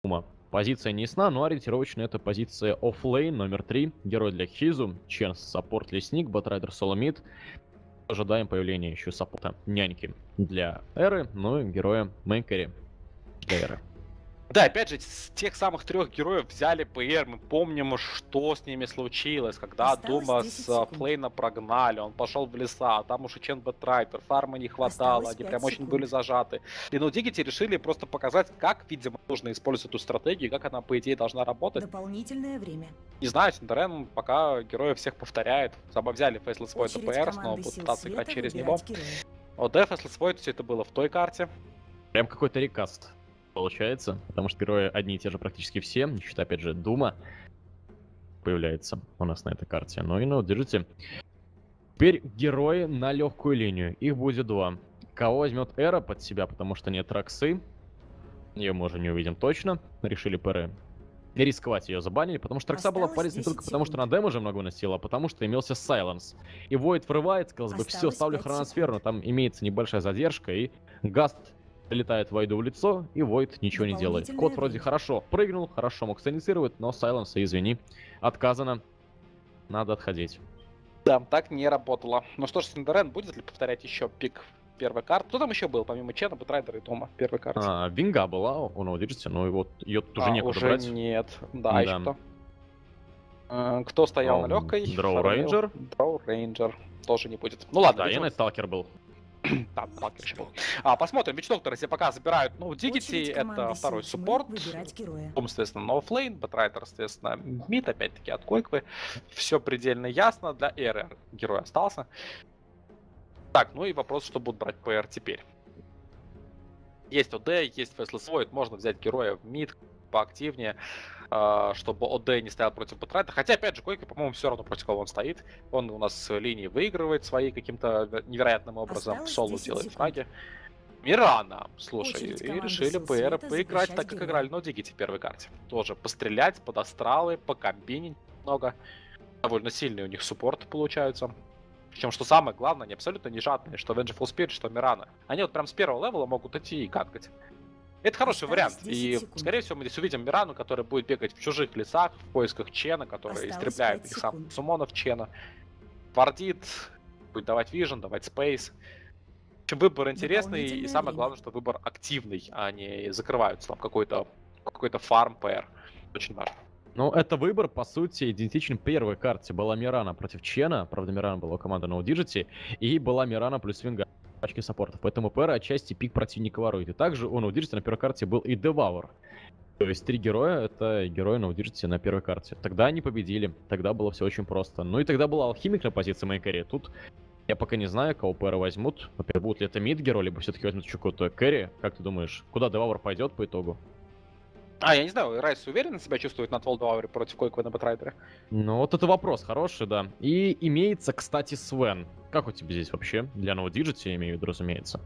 Позиция не ясна, но ориентировочно это позиция оффлейн номер 3. Герой для Хизу, Чен саппорт лесник, Батрайдер соло мид. Ожидаем появления еще саппорта няньки для Эры, ну и героя мейнкэри для Эры. Да, опять же, с тех самых 3 героев взяли ПР, мы помним, что с ними случилось, когда Дума с флейна прогнали, он пошел в леса, там уж и Чен Бэтрайтер, фарма не хватало, они прям очень были зажаты. И на Дигити решили просто показать, как, видимо, нужно использовать эту стратегию, как она, по идее, должна работать. Дополнительное время. Не знаю, Синдерен пока героев всех повторяет. Взяли Фейслес Войд ПР, снова будут пытаться играть через него. ОД, Фейслес Войд, все это было в той карте. Прям какой-то рекаст получается, потому что герои одни и те же практически все, не считая, опять же, Дума появляется у нас на этой карте. Ну и, ну, держите. Теперь герои на легкую линию. Их будет 2. Кого возьмет Эра под себя, потому что нет Роксы. Ее мы уже не увидим точно. Решили ПР рисковать, ее забанили, потому что Рокса была полезна не только потому, что она дэмэджа много выносила, а потому что имелся Сайленс. И Войд врывается, казалось бы, все, ставлю хроносферу, но там имеется небольшая задержка, и Гаст прилетает Войду в лицо, и Войд ничего не делает. Кот вроде хорошо прыгнул, хорошо мог синициировать, но Сайленса, извини, отказано. Надо отходить. Да, так не работало. Ну что ж, Синдерен будет ли повторять еще пик первой карты? Кто там еще был, помимо Чена, Бэтрайдера и Тома в первой карте? Винга была у Новодержите, но его ее тоже некуда уже брать. Нет, да, еще кто? Кто стоял на легкой? Дроу Рейнджер. Дроу Рейнджер тоже не будет. Ну ладно, да, и Найтсталкер был. Да, Сталкер еще был. Посмотрим, Вич Доктора, если пока забирают, ну, Дигити это второй суппорт. Том, соответственно, на оффлейн, Бэтрайдер, соответственно, мид, опять-таки от Койквы. Все предельно ясно, для Эры герой остался. Так, ну и вопрос, что будут брать ПР теперь. Есть ОД, есть Фейслес Войд, можно взять героя в мид поактивнее, чтобы ОД не стоял против Бэтрайдера. Хотя, опять же, Койка, по-моему, все равно против кого он стоит. Он у нас с линии выигрывает свои каким-то невероятным образом, соло делает фраги. Мирана, слушай, и решили ПР поиграть так, как играли на Дигити в первой карте. Тоже пострелять под астралы, покомбинить много. Довольно сильные у них суппорты получаются. Причем, что самое главное, они абсолютно не жадные, что Vengeful Spirit, что Мирана. Они вот прям с первого левела могут идти и ганкать. Это хороший вариант, и, скорее всего, мы здесь увидим Мирану, которая будет бегать в чужих лесах, в поисках Чена, который истребляет этих самых суммонов Чена. Вардит, будет давать вижен, давать спейс. В общем, выбор интересный, и самое главное, что выбор активный, а не закрываются там какой-то фарм ПР. Очень важно. Ну, это выбор, по сути, идентичен первой карте. Была Мирана против Чена, правда, Мирана была у команды No Digity, и была Мирана плюс Винга. Пачки саппортов, поэтому ПР отчасти пик противника ворует. И также у No Digity на первой карте был и Деваур. То есть 3 героя — это герои No Digity на первой карте. Тогда они победили, тогда было все очень просто. Ну и тогда был Алхимик на позиции мейн-кэри. Тут я пока не знаю, кого ПР возьмут. Во-первых, будет ли это мид-герой, либо все-таки возьмут еще какой-то кэри. Как ты думаешь, куда Деваур пойдет по итогу? Я не знаю, Райс уверенно себя чувствует на Тволдвауре против Койквы на Бэтрайдере? Ну, вот это вопрос хороший, да. И имеется, кстати, Свен. Как у тебя здесь вообще? Для No Digity, я имею в виду, разумеется.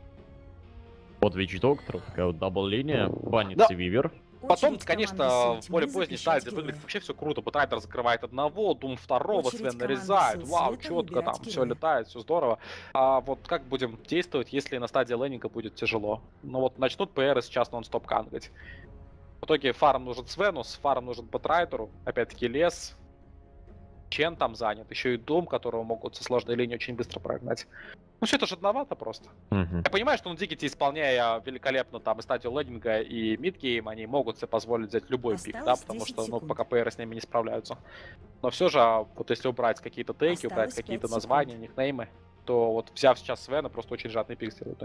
Вот Вич Доктор, такая вот дабл-линия, банится Вивер. Потом, конечно, в более поздней стадии выглядит вообще все круто. Бэтрайдер закрывает одного, Дум второго, Свен нарезает. Вау, четко там, все летает, все здорово. А вот как будем действовать, если на стадии лендинга будет тяжело? Ну вот начнут ПР сейчас нон-стоп кангать. В итоге фарм нужен Свену, фарм нужен Бэтрайдеру, опять-таки лес. Чен там занят, еще и Дум, которого могут со сложной линии очень быстро прогнать. Ну все это жадновато просто. Я понимаю, что на Дигити, исполняя великолепно там и стадию лендинга, и мидгейм, они могут себе позволить взять любой пик, да, потому что, ну, пока ПР с ними не справляются. Но все же, вот если убрать какие-то теки, убрать какие-то названия, никнеймы, то вот взяв сейчас Свена, просто очень жадный пик сделают.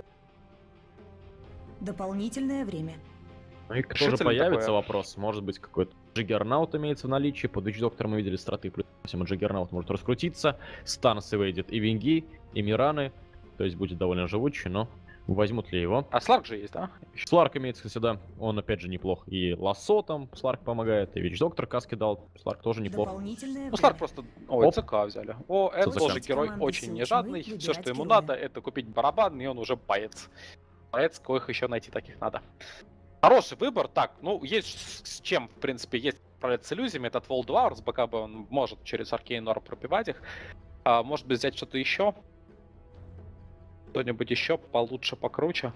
Дополнительное время. Ну и кто же появится, вопрос. Может быть, какой-то Джиггернаут имеется в наличии. Под Вич Доктора мы видели страты, плюс Джиггернаут может раскрутиться. Стансы выйдет и Винги, и Мираны. То есть будет довольно живучий, но возьмут ли его? А Сларк же есть, да? Сларк имеется, кстати, да. Он, опять же, неплох. И Лассо там Сларк помогает, и Вич Доктор каски дал. Сларк тоже неплох. Ну, Сларк просто... Ой, ЦК взяли. Это тоже герой очень нежадный. Все, что ему надо, это купить барабан, и он уже боец. Боец, коих еще найти таких надо. Хороший выбор. Так, ну, есть с чем, в принципе, есть справляться с иллюзиями. Это Тволдваур, с бэкапа он может через Аркейн Орб пробивать их. Может быть, взять что-то еще. Что-нибудь еще получше, покруче.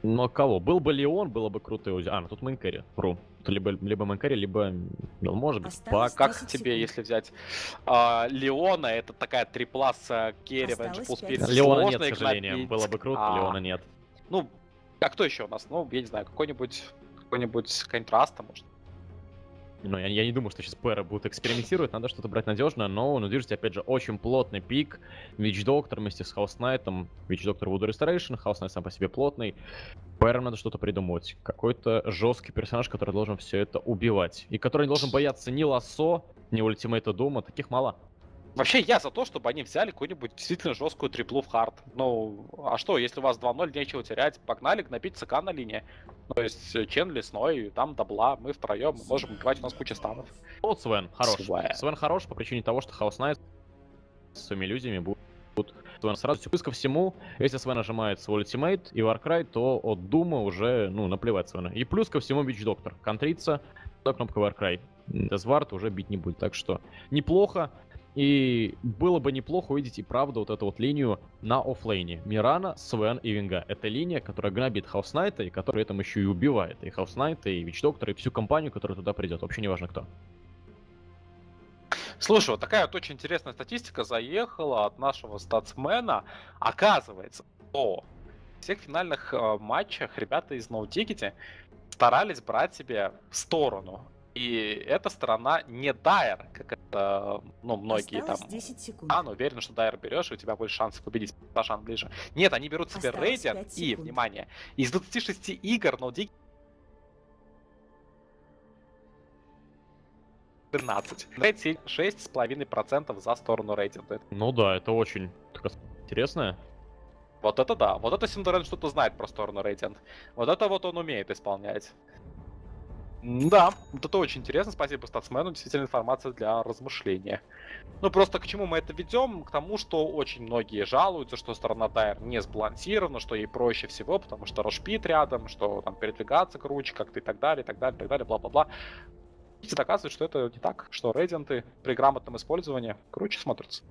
Но кого? Был бы Леон, было бы круто. Ну тут мейнкэри. Тут либо мейнкэри, либо, ну, может быть, Осталось Пак. Как 10 тебе, секунд. если взять Леона, это такая трипласа керри в Осталось Vengeful 5 Spirit. Леона нет, Сложно к их сожалению. набить. Было бы круто, Леона нет. Ну, а кто еще у нас? Ну, я не знаю, какой-нибудь Контраста, может. Ну, я не думаю, что сейчас пэры будут экспериментировать, надо что-то брать надежное, но, ну, видите, опять же, очень плотный пик. Witch Doctor вместе с House Knight'ом. Witch Doctor Voodoo Restoration, House Knight сам по себе плотный. Пэрам надо что-то придумать. Какой-то жесткий персонаж, который должен все это убивать. И который не должен бояться ни лассо, ни ультимейта Дума, таких мало. Вообще, я за то, чтобы они взяли какую-нибудь действительно жесткую триплу в хард. Ну, а что, если у вас 2-0, нечего терять, погнали гнобить ЦК на линии. То есть Чен лесной, там дабла, мы втроем, мы можем убивать, у нас куча станов. Вот Свен хорош. Свен. Свен хорош по причине того, что House Knight с своими иллюзиями будут Свен сразу. Плюс ко всему, если Свен нажимает свой ультимейт и Warcry, то от Дума уже, ну, наплевать Свена. И плюс ко всему Witch Doctor. Контрится, то кнопка Warcry. Дезвард уже бить не будет, так что неплохо. И было бы неплохо увидеть и правда вот эту вот линию на оффлейне. Мирана, Свен и Винга. Это линия, которая гнобит House Knight и которая этом еще и убивает. И House Knight, и Witch Doctor, и всю компанию, которая туда придет. Вообще не важно кто. Слушай, вот такая вот очень интересная статистика заехала от нашего статсмена. Оказывается, в всех финальных матчах ребята из No Ticket старались брать себе сторону. И эта сторона не Дайр, как это, ну, многие Осталось там... 10 секунд. но уверен, что Дайр берешь, и у тебя больше шансов победить, шанс ближе. Нет, они берут себе Осталось Radiant 5 и, секунд. внимание, из 26 игр No Ticket 13. 6,5% за сторону Radiant. Ну да, это очень интересно. Вот это да. Вот это Синдерен что-то знает про сторону Radiant. Вот это вот он умеет исполнять. Да, вот это очень интересно. Спасибо статсмену. Действительно информация для размышления. Ну просто к чему мы это ведем? К тому, что очень многие жалуются, что сторона Дайр не сбалансирована, что ей проще всего, потому что Рошпит рядом, что там передвигаться круче, как-то и так далее, и так далее, и так далее, бла-бла-бла. И доказывает, что это не так, что Radiant'ы при грамотном использовании круче смотрятся.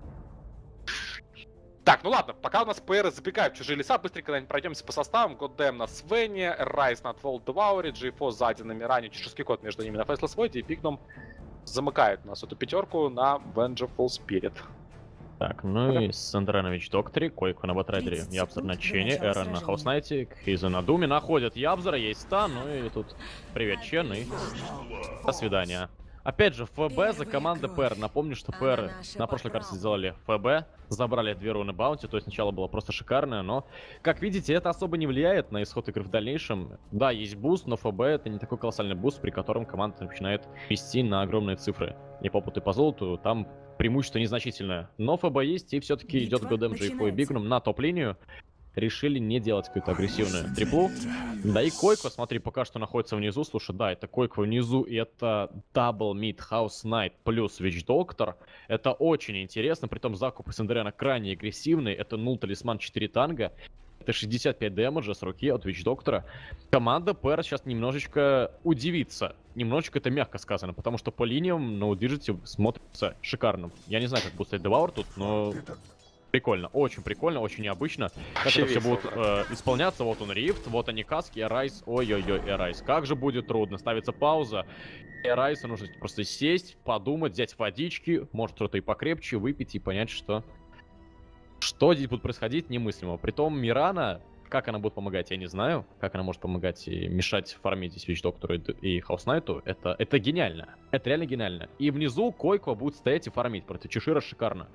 Так, ну ладно, пока у нас ПРы забегают в чужие леса, быстренько пройдемся по составам. Goddamn на Свене, Райс на World Devourer, GFO сзади на Миране, чеширский код между ними на Faceless Void, и Пигном замыкает у нас эту пятерку на Vengeful Spirit. Так, ну и Сандренович Доктори, Койко на Батрайдере, 30 Ябзор на секунд до Чене, начала Эрон на сражения. Хауснайте, Хиза на Думе, находят Ябзора, есть стан, ну и тут привет, Чен, и до свидания. Опять же, ФБ за командой ПР. Напомню, что ПР на прошлой карте сделали ФБ, забрали 2 руны баунти, то есть начало было просто шикарное, но, как видите, это особо не влияет на исход игры в дальнейшем. Да, есть буст, но ФБ это не такой колоссальный буст, при котором команда начинает вести на огромные цифры. И по опыту, и по золоту там преимущество незначительное. Но ФБ есть, и все-таки идет Битва Годем, GFO и начинается. Бигнум на топ-линию. Решили не делать какую-то агрессивную триплу. Да и Койко, смотри, пока что находится внизу. Слушай, да, это Койко внизу, и это Double Mid House Knight плюс Witch Doctor. Это очень интересно, притом закуп Сандерена крайне агрессивный. Это нул талисман 4 танга. Это 65 дэмэджа с руки от Witch Doctor. Команда ПР сейчас немножечко удивится. Немножечко это мягко сказано, потому что по линиям на Удижите смотрится шикарно. Я не знаю, как будет стоять Деваур тут, но... Прикольно, очень необычно. Как Вообще это все весело, будет исполняться. Вот он Рифт, вот они каски, Эрайс. Ой-ой-ой, Эрайс. Как же будет трудно. Ставится пауза. Эрайсу нужно просто сесть, подумать, взять водички, может что-то и покрепче, выпить и понять, что здесь будет происходить, немыслимо. Притом Мирана, как она будет помогать, я не знаю. Как она может помогать и мешать фармить здесь Witch Doctor и House Knight'у. Это гениально. Это реально гениально. И внизу Койко будет стоять и фармить против Чешира шикарно.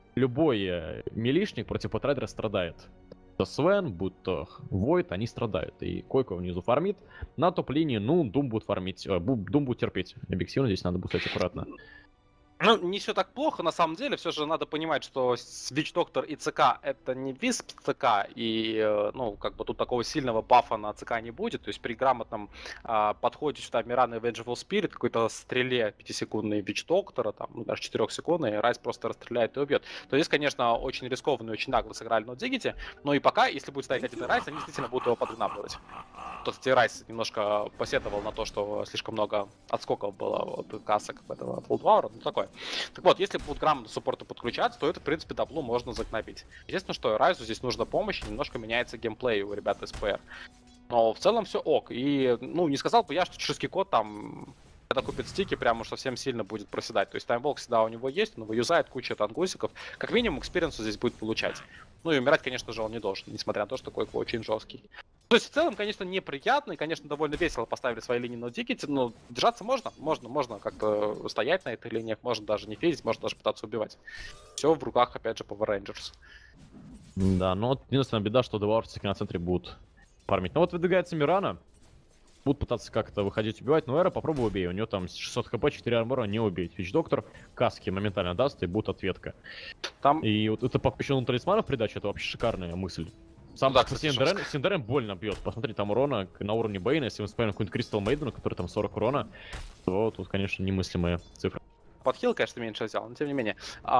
Любой милишник против Патрайдера страдает. То Свен, будь то Войд, они страдают. И Койко внизу фармит. На топ-линии, ну, Дум будет фармить. Дум будет терпеть. Объективно здесь надо будет стать аккуратно. Ну, не все так плохо, на самом деле. Все же надо понимать, что Witch Doctor и ЦК это не Висп ЦК, и, ну, как бы тут такого сильного бафа на ЦК не будет. То есть при грамотном подходе сюда Мирана и Vengeful Spirit, какой-то стреле 5-секундной Witch Doctor, там, ну, даже 4-секундной, Райс просто расстреляет и убьет. То здесь, конечно, очень рискованно и очень нагло сыграли на Дигите, но и пока, если будет стоять один Райс, они действительно будут его подгнабливать. Тот, кстати, Райс немножко посетовал на то, что слишком много отскоков было от касок этого Full Power, ну такое. такое. Так вот, если будут грамотно суппорты подключаться, то это, в принципе, таблу можно загнобить. Естественно, что Райзу здесь нужна помощь, и немножко меняется геймплей у ребят из ПР. Но в целом все ок. И, ну, не сказал бы я, что чешский код там, когда купит стики, прям уж совсем сильно будет проседать. То есть таймболк всегда у него есть, он его юзает, куча тангусиков. Как минимум, экспириенсу здесь будет получать. Ну и умирать, конечно же, он не должен, несмотря на то, что Койко очень жесткий. То есть в целом, конечно, неприятно и, конечно, довольно весело поставили свои линии на дикете, но держаться можно как-то стоять на этой линиях, можно даже не фейзить, можно даже пытаться убивать. Все в руках, опять же, Power Rangers. Да, но вот единственная беда, что Деваур все-таки на центре будут фармить. Но вот выдвигается Мирана, будут пытаться как-то выходить убивать, но Эра попробуй убей, у него там 600 хп, 4 армора, не убить. Вич Доктор каски моментально даст, и будет ответка. Там... И вот это еще на талисмана в придачу, это вообще шикарная мысль. Сам, да, кстати, Синдерен больно бьет. Посмотри, там урона на уровне Бейна, если мы вспомним какой-нибудь Кристал Мейдена, который там 40 урона, то тут, конечно, немыслимые цифры. Подхил, конечно, меньше взял, но тем не менее.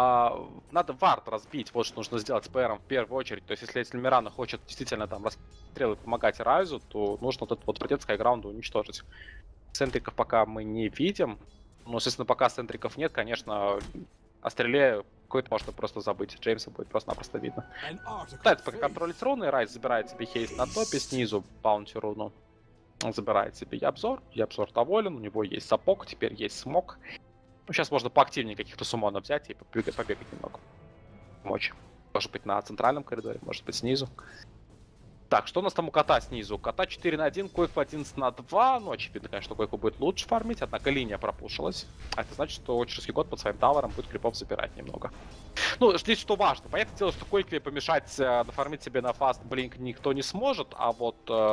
Надо вард разбить, вот что нужно сделать с ПРом в первую очередь. То есть, если Мирана хочет действительно там расстрелы помогать Райзу, то нужно вот этот вот протет Скайграунда уничтожить. Центриков пока мы не видим. Но, естественно, пока центриков нет, конечно, о стреле какой-то можно просто забыть. Джеймса будет просто-напросто видно. Пытается пока контролить руны, Райз забирает себе хейст на топе, снизу баунти руну. Он забирает себе Ябзор доволен, у него есть сапог, теперь есть смог. Ну, сейчас можно поактивнее каких-то суммонов взять и побегать немного. Помочь. Может быть на центральном коридоре, может быть снизу. Так, что у нас там у кота снизу? У кота 4 на 1, Койку 11 на 2. Ну, очевидно, конечно, Койку будет лучше фармить, однако линия пропушилась. А это значит, что чешский кот под своим тавером будет крипов забирать немного. Ну, здесь что важно. Понятное дело, что Койке помешать нафармить себе на фаст блинк никто не сможет, а вот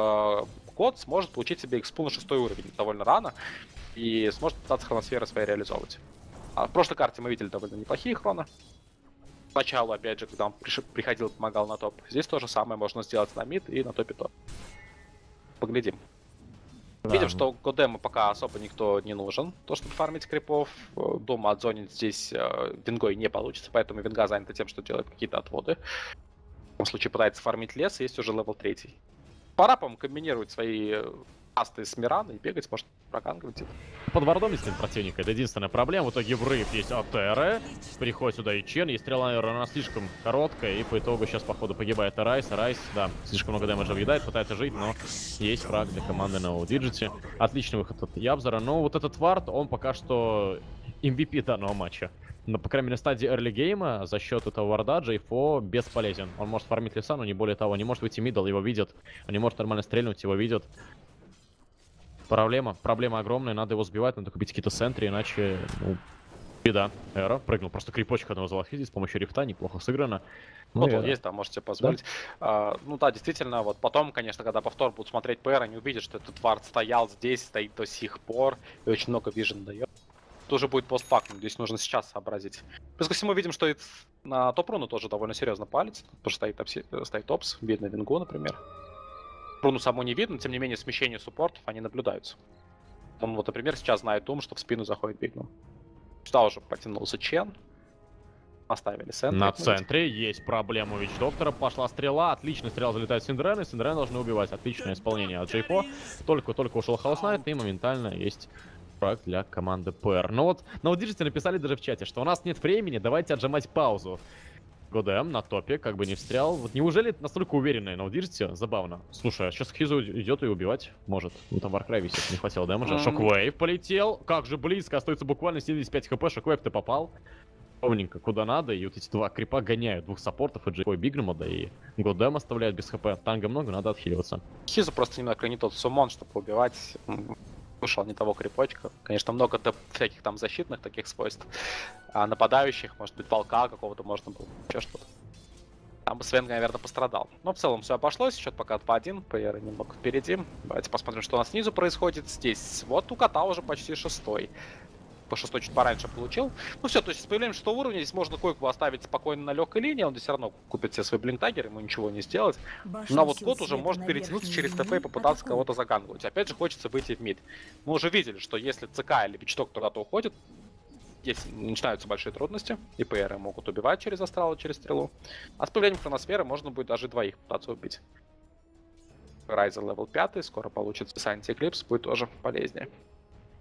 кот сможет получить себе экспу на 6 уровень довольно рано. И сможет пытаться хроносферы свои реализовывать. А в прошлой карте мы видели довольно неплохие хроны. Поначалу, опять же, когда он приходил, помогал на топ. Здесь то же самое можно сделать на мид и на топе топ. Поглядим. Да. Видим, что Годему пока особо никто не нужен, то чтобы фармить крипов. Дома отзонить здесь Вингой не получится, поэтому Винга занята тем, что делает какие-то отводы. В любом случае пытается фармить лес, есть уже левел 3. Пора, по-моему, комбинировать свои асты с Мирана и бегать, может, прокангивать их. Под вардом есть противника, это единственная проблема. В итоге врыв есть АТР, приходит сюда и Чен, и стрела, наверное, она слишком короткая, и по итогу сейчас, походу, погибает Райс. Райс, да, слишком много дэмэджа въедает, пытается жить, но есть фраг для команды на Диджити. Отличный выход от Ябзора, но вот этот вард, он пока что MVP данного матча. Но, по крайней мере, на стадии early гейма за счет этого варда J4 бесполезен. Он может фармить леса, но не более того, не может выйти мидл, его видят. Он не может нормально стрельнуть, его видят. Проблема огромная, надо его сбивать, надо купить какие-то центры, иначе, ну, беда. Эра прыгнул, просто крипочек одного залохизить с помощью рифта, неплохо сыграно. Вот он есть, да, можете позволить. Да? Ну да, действительно, вот потом, конечно, когда повтор будут смотреть ПР, они увидят, что этот вард стоял здесь, стоит до сих пор, и очень много вижен дает. Тоже будет постфактум, здесь нужно сейчас сообразить. Плюс ко всему видим, что и на топ-руну тоже довольно серьезно палец, потому что стоит топс, видно Вингу, например. Руну саму не видно, тем не менее смещение суппортов, они наблюдаются. Он вот, например, сейчас знает что в спину заходит Бигну. Сюда уже потянулся Чен. Оставили центр. На центре есть проблема у Вич Доктора. Пошла стрела. Отличная стрела залетает в Синдерена. И Синдерена должны убивать. Отличное исполнение от J4. Только ушел Хаус Найт, и моментально есть проект для команды ПР. Но вот Диджити написали даже в чате, что у нас нет времени, давайте отжимать паузу. Годем на топе, как бы не встрял. Вот неужели настолько уверенные на Диджити? Забавно. Слушай, а сейчас Хизу идет и убивать может. Ну там Warcry висит, не хватило дэмэджа. Шоквейв полетел. Как же близко, остается буквально 75 хп. Шоквейв ты попал. Ровненько куда надо. И вот эти два крипа гоняют двух саппортов. И J4 Бигнемода, и Годем оставляют без хп. Танга много, надо отхиливаться. Хизу просто немного не тот суммон, чтобы убивать. Вышел не того крипочка. Конечно, много всяких там защитных таких свойств. А нападающих, может быть, волка какого-то можно было, еще что-то. Там бы Свен, наверное, пострадал. Но в целом все обошлось, счет пока 2-1, ПР немного впереди. Давайте посмотрим, что у нас снизу происходит. Здесь вот у кота уже почти 6-й. По 6 чуть пораньше получил. Ну все, то есть с появлением 6 уровня здесь можно Койку оставить спокойно на легкой линии, он здесь все равно купит себе свой блинктагер, ему ничего не сделать. Но вот кот уже может перетянуться через ТФ и попытаться кого-то загангивать. Опять же хочется выйти в мид. Мы уже видели, что если ЦК или Бичток куда-то уходит, здесь начинаются большие трудности, и ПРы могут убивать через астрал, через стрелу. А с появлением хроносферы можно будет даже двоих пытаться убить. Райзер левел 5, скоро получится Санти Эклипс, будет тоже полезнее.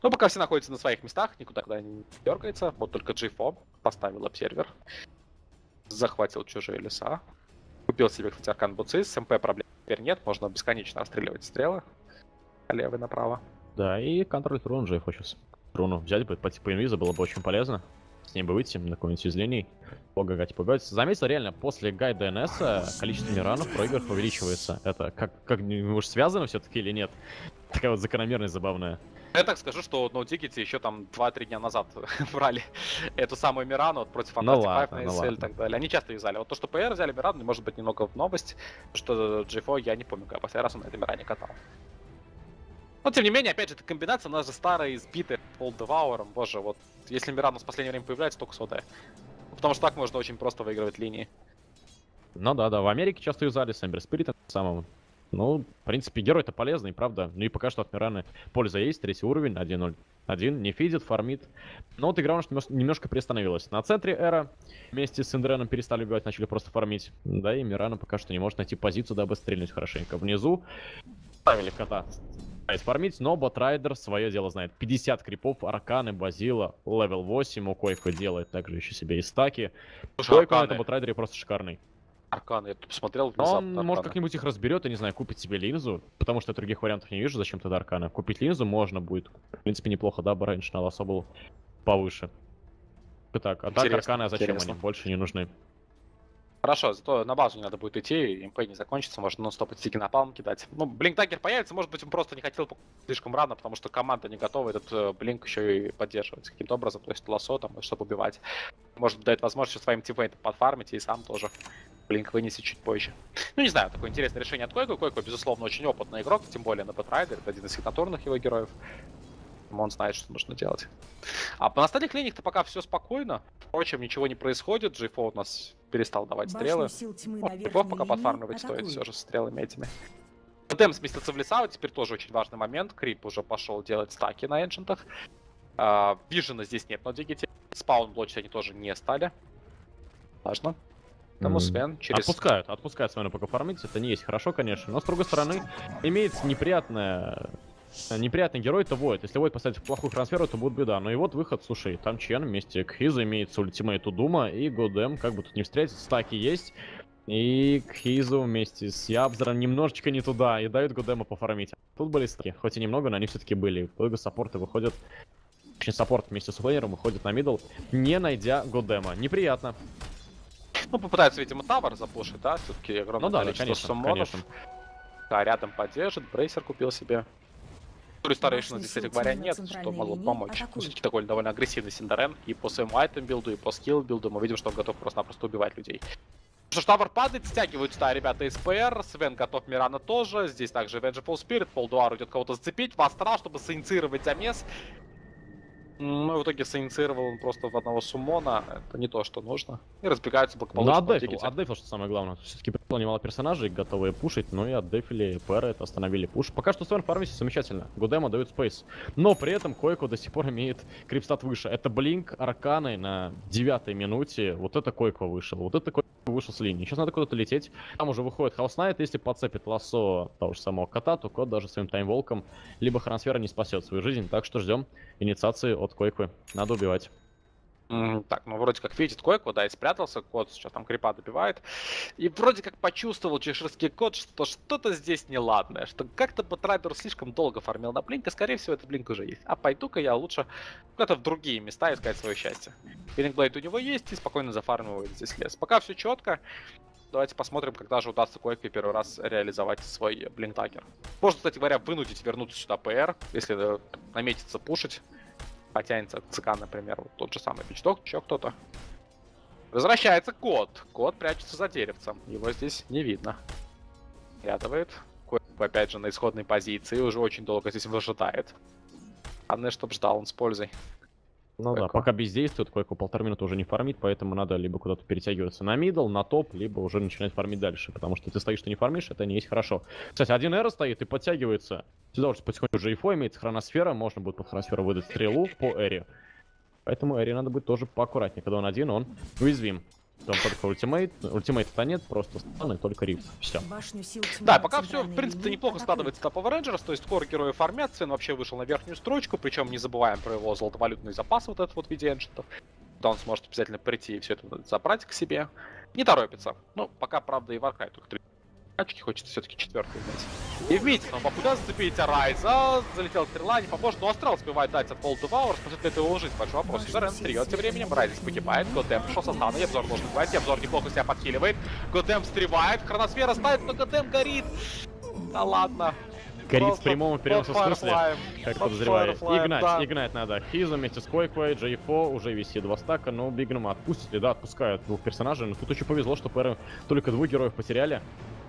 Ну, пока все находятся на своих местах, никуда не дергается. Вот только G4 поставил обсервер. Захватил чужие леса. Купил себе, кстати, Аркан Буцис. С МП проблем теперь нет. Можно бесконечно расстреливать стрелы. Лево и направо. Да, и контроль руну Джейфо сейчас. Руну взять бы по типу инвиза было бы очень полезно. С ней бы выйти на какой-нибудь из линий. Погагать. Заметил, реально, после гайда НС количество миранов в проиграх увеличивается. Это как может связано все-таки или нет? Такая вот закономерность забавная. Я так скажу, что вот NoDigity еще там 2-3 дня назад брали эту самую Мирану вот против Fantastic Five на SL и так далее. Они часто юзали. Вот то, что PR взяли Мирану, может быть немного в новость, что G4 я не помню, как последний раз он на этой Миране катал. Но тем не менее, опять же, эта комбинация, она же старая, избитая, Old Devour, боже, вот если Мирану в последнее время появляется, только сода. Потому что так можно очень просто выигрывать линии. Ну да, в Америке часто юзали с Эмбер Спиритом самым. Ну, в принципе, герой-то полезный, правда. Ну и пока что от Мираны польза есть, 3-й уровень, 1-0-1, не фидит, фармит. Но вот игра немножко приостановилась. На центре Эра вместе с Индреном перестали убивать, начали просто фармить. Да, и Мирана пока что не может найти позицию, дабы стрельнуть хорошенько. Внизу ставили кота фармить, но Ботрайдер свое дело знает. 50 крипов, арканы, базила, левел 8, у Койко делает также еще себе и стаки. Койко на этом Ботрайдере просто шикарный. Арканы, я тут посмотрел внезапно. Он, может, как-нибудь их разберет, я не знаю, купит себе линзу, потому что я других вариантов не вижу, зачем тогда арканы. Купить линзу можно будет. В принципе, неплохо, да, бы раньше на лосо был повыше. Итак, а так арканы, а зачем они? Больше не нужны. Хорошо, зато на базу не надо будет идти, МП не закончится, можно нон-стоп стики на палм кидать. Ну, блинк-даггер появится, может быть, он просто не хотел слишком рано, потому что команда не готова этот блинк еще и поддерживать каким-то образом, то есть лосо там, чтобы убивать. Может, дает возможность своим тиммейтам подфармить и сам тоже блинк вынесет чуть позже. Ну, не знаю, такое интересное решение от Койко. Койко, безусловно, очень опытный игрок, тем более на Ботрайдер, это один из сигнатурных его героев. Он знает, что нужно делать. А по остальных линиях-то пока все спокойно. Впрочем, ничего не происходит. G4 у нас перестал давать стрелы. G4 пока подфармливать стоит все же с стрелами этими. Тем сместился в леса, теперь тоже очень важный момент. Крип уже пошел делать стаки на эншентах. Вижена здесь нет, но Дигити. Спаун блочить они тоже не стали. Важно. Тому Свен через... Отпускают Свена пока фармить. Это не есть хорошо, конечно. Но с другой стороны, имеет неприятный герой, это Void. Если Void поставить плохую трансферу, то будет беда. Но и вот выход, слушай, там Чен вместе к Хизу имеется ультимейт у Дума, и Годем, как бы тут не встретить, стаки есть. И к Хизу вместе с Ябзером немножечко не туда, и дают Годема пофармить. Тут были стаки, хоть и немного, но они все-таки были. В итоге саппорты выходят, точнее саппорт вместе с флейером выходит на мидл, не найдя Годема. Неприятно. Ну, попытаются, видимо, тавер запушить, да? Все-таки огромное количество суммонов. Да, рядом поддержит, Брейсер купил себе. Старейшина здесь, кстати говоря, нет, что могло помочь. Все-таки такой довольно агрессивный Синдарен. И по своему айтем билду, и по скилл билду мы видим, что он готов просто-напросто убивать людей. Что ж, тавер падает, стягивают сюда ребята из ПР. Свен готов, Мирана тоже. Здесь также Vengeful Spirit, Полдуар идет кого-то зацепить. Вастра, чтобы соинициировать замес. Ну, в итоге соинициировал он просто в одного суммона. Это не то, что нужно. И разбегаются благополучно. Ну, отдефил, что самое главное. Все-таки пришло немало персонажей, готовые пушить, но и отдефили ПР, это остановили пуш. Пока что Свен фармите замечательно. Годему дают спейс. Но при этом Койко до сих пор имеет крипстат выше. Это Блинк, Арканы на 9-й минуте. Вот это Койко вышел. Вот это Койко вышел с линии. Сейчас надо куда-то лететь. Там уже выходит Хаус Найт. Если подцепит лассо того же самого кота, то кот даже своим таймволком либо хроносфера не спасет свою жизнь. Так что ждем инициации от Койко. Надо убивать. Так, ну вроде как видит Койко, да, и спрятался, кот сейчас там крипа добивает. И вроде как почувствовал чеширский кот, что что-то здесь неладное, что как-то Ботрайдер слишком долго фармил на блинк, и скорее всего этот блинк уже есть. А пойду-ка я лучше куда-то в другие места искать свое счастье. Блинкблейд у него есть и спокойно зафармивает здесь лес. Пока все четко. Давайте посмотрим, когда же удастся Койко первый раз реализовать свой блинктагер. Можно, кстати говоря, вынудить вернуться сюда ПР, если наметится пушить. Потянется ЦК, например, вот тот же самый Бичдог, еще кто-то. Возвращается кот. Кот прячется за деревцем. Его здесь не видно. Рядывает. Койко, опять же, на исходной позиции. Уже очень долго здесь выжидает. Главное, чтобы ждал он с пользой. Ну Койко. Да, пока бездействует, Койко 1,5 минуты уже не фармит, поэтому надо либо куда-то перетягиваться на мидл, на топ, либо уже начинать фармить дальше, потому что ты стоишь, ты не фармишь, это не есть хорошо. Кстати, один эра стоит и подтягивается. Сюда уже потихоньку уже ИФО имеется хроносфера, можно будет под хроносферу выдать стрелу по эре. Поэтому эре надо быть тоже поаккуратнее, когда он один, он уязвим. Там только ультимейт. Ультимейта-то нет, просто станы, только рифт. Все. Да, пока все, в принципе, неплохо складывается на Power Rangers, то есть кор герои фармят, Свен вообще вышел на верхнюю строчку, причем не забываем про его золотовалютный запас вот этот вот в виде эншентов. Да, он сможет обязательно прийти и все это забрать к себе. Не торопится. Ну, пока, правда, и Вархай только 3 очки, хочется все-таки 4-й взять. И видите, он попытался зацепить Райза, залетел стрела, не попозже, но Астрал успевает дать от Fall Devour, сможет ли это уложить? Большой вопрос. Юзарен встает тем временем, Райзис погибает, Готэм пришел со стана, Ебзор должен убивать, Ебзор неплохо себя подхиливает, Готэм встревает, Хроносфера ставит, но Готэм горит. Да ладно. Горит в прямом и переносном смысле, как подозреваю. Игнать, да. игнать надо. Хиза вместе с Койквой, J4, уже висит 2 стака, но Бигнума отпустили, да, отпускают 2 персонажей, но тут очень повезло, что ПР только 2 героев потеряли.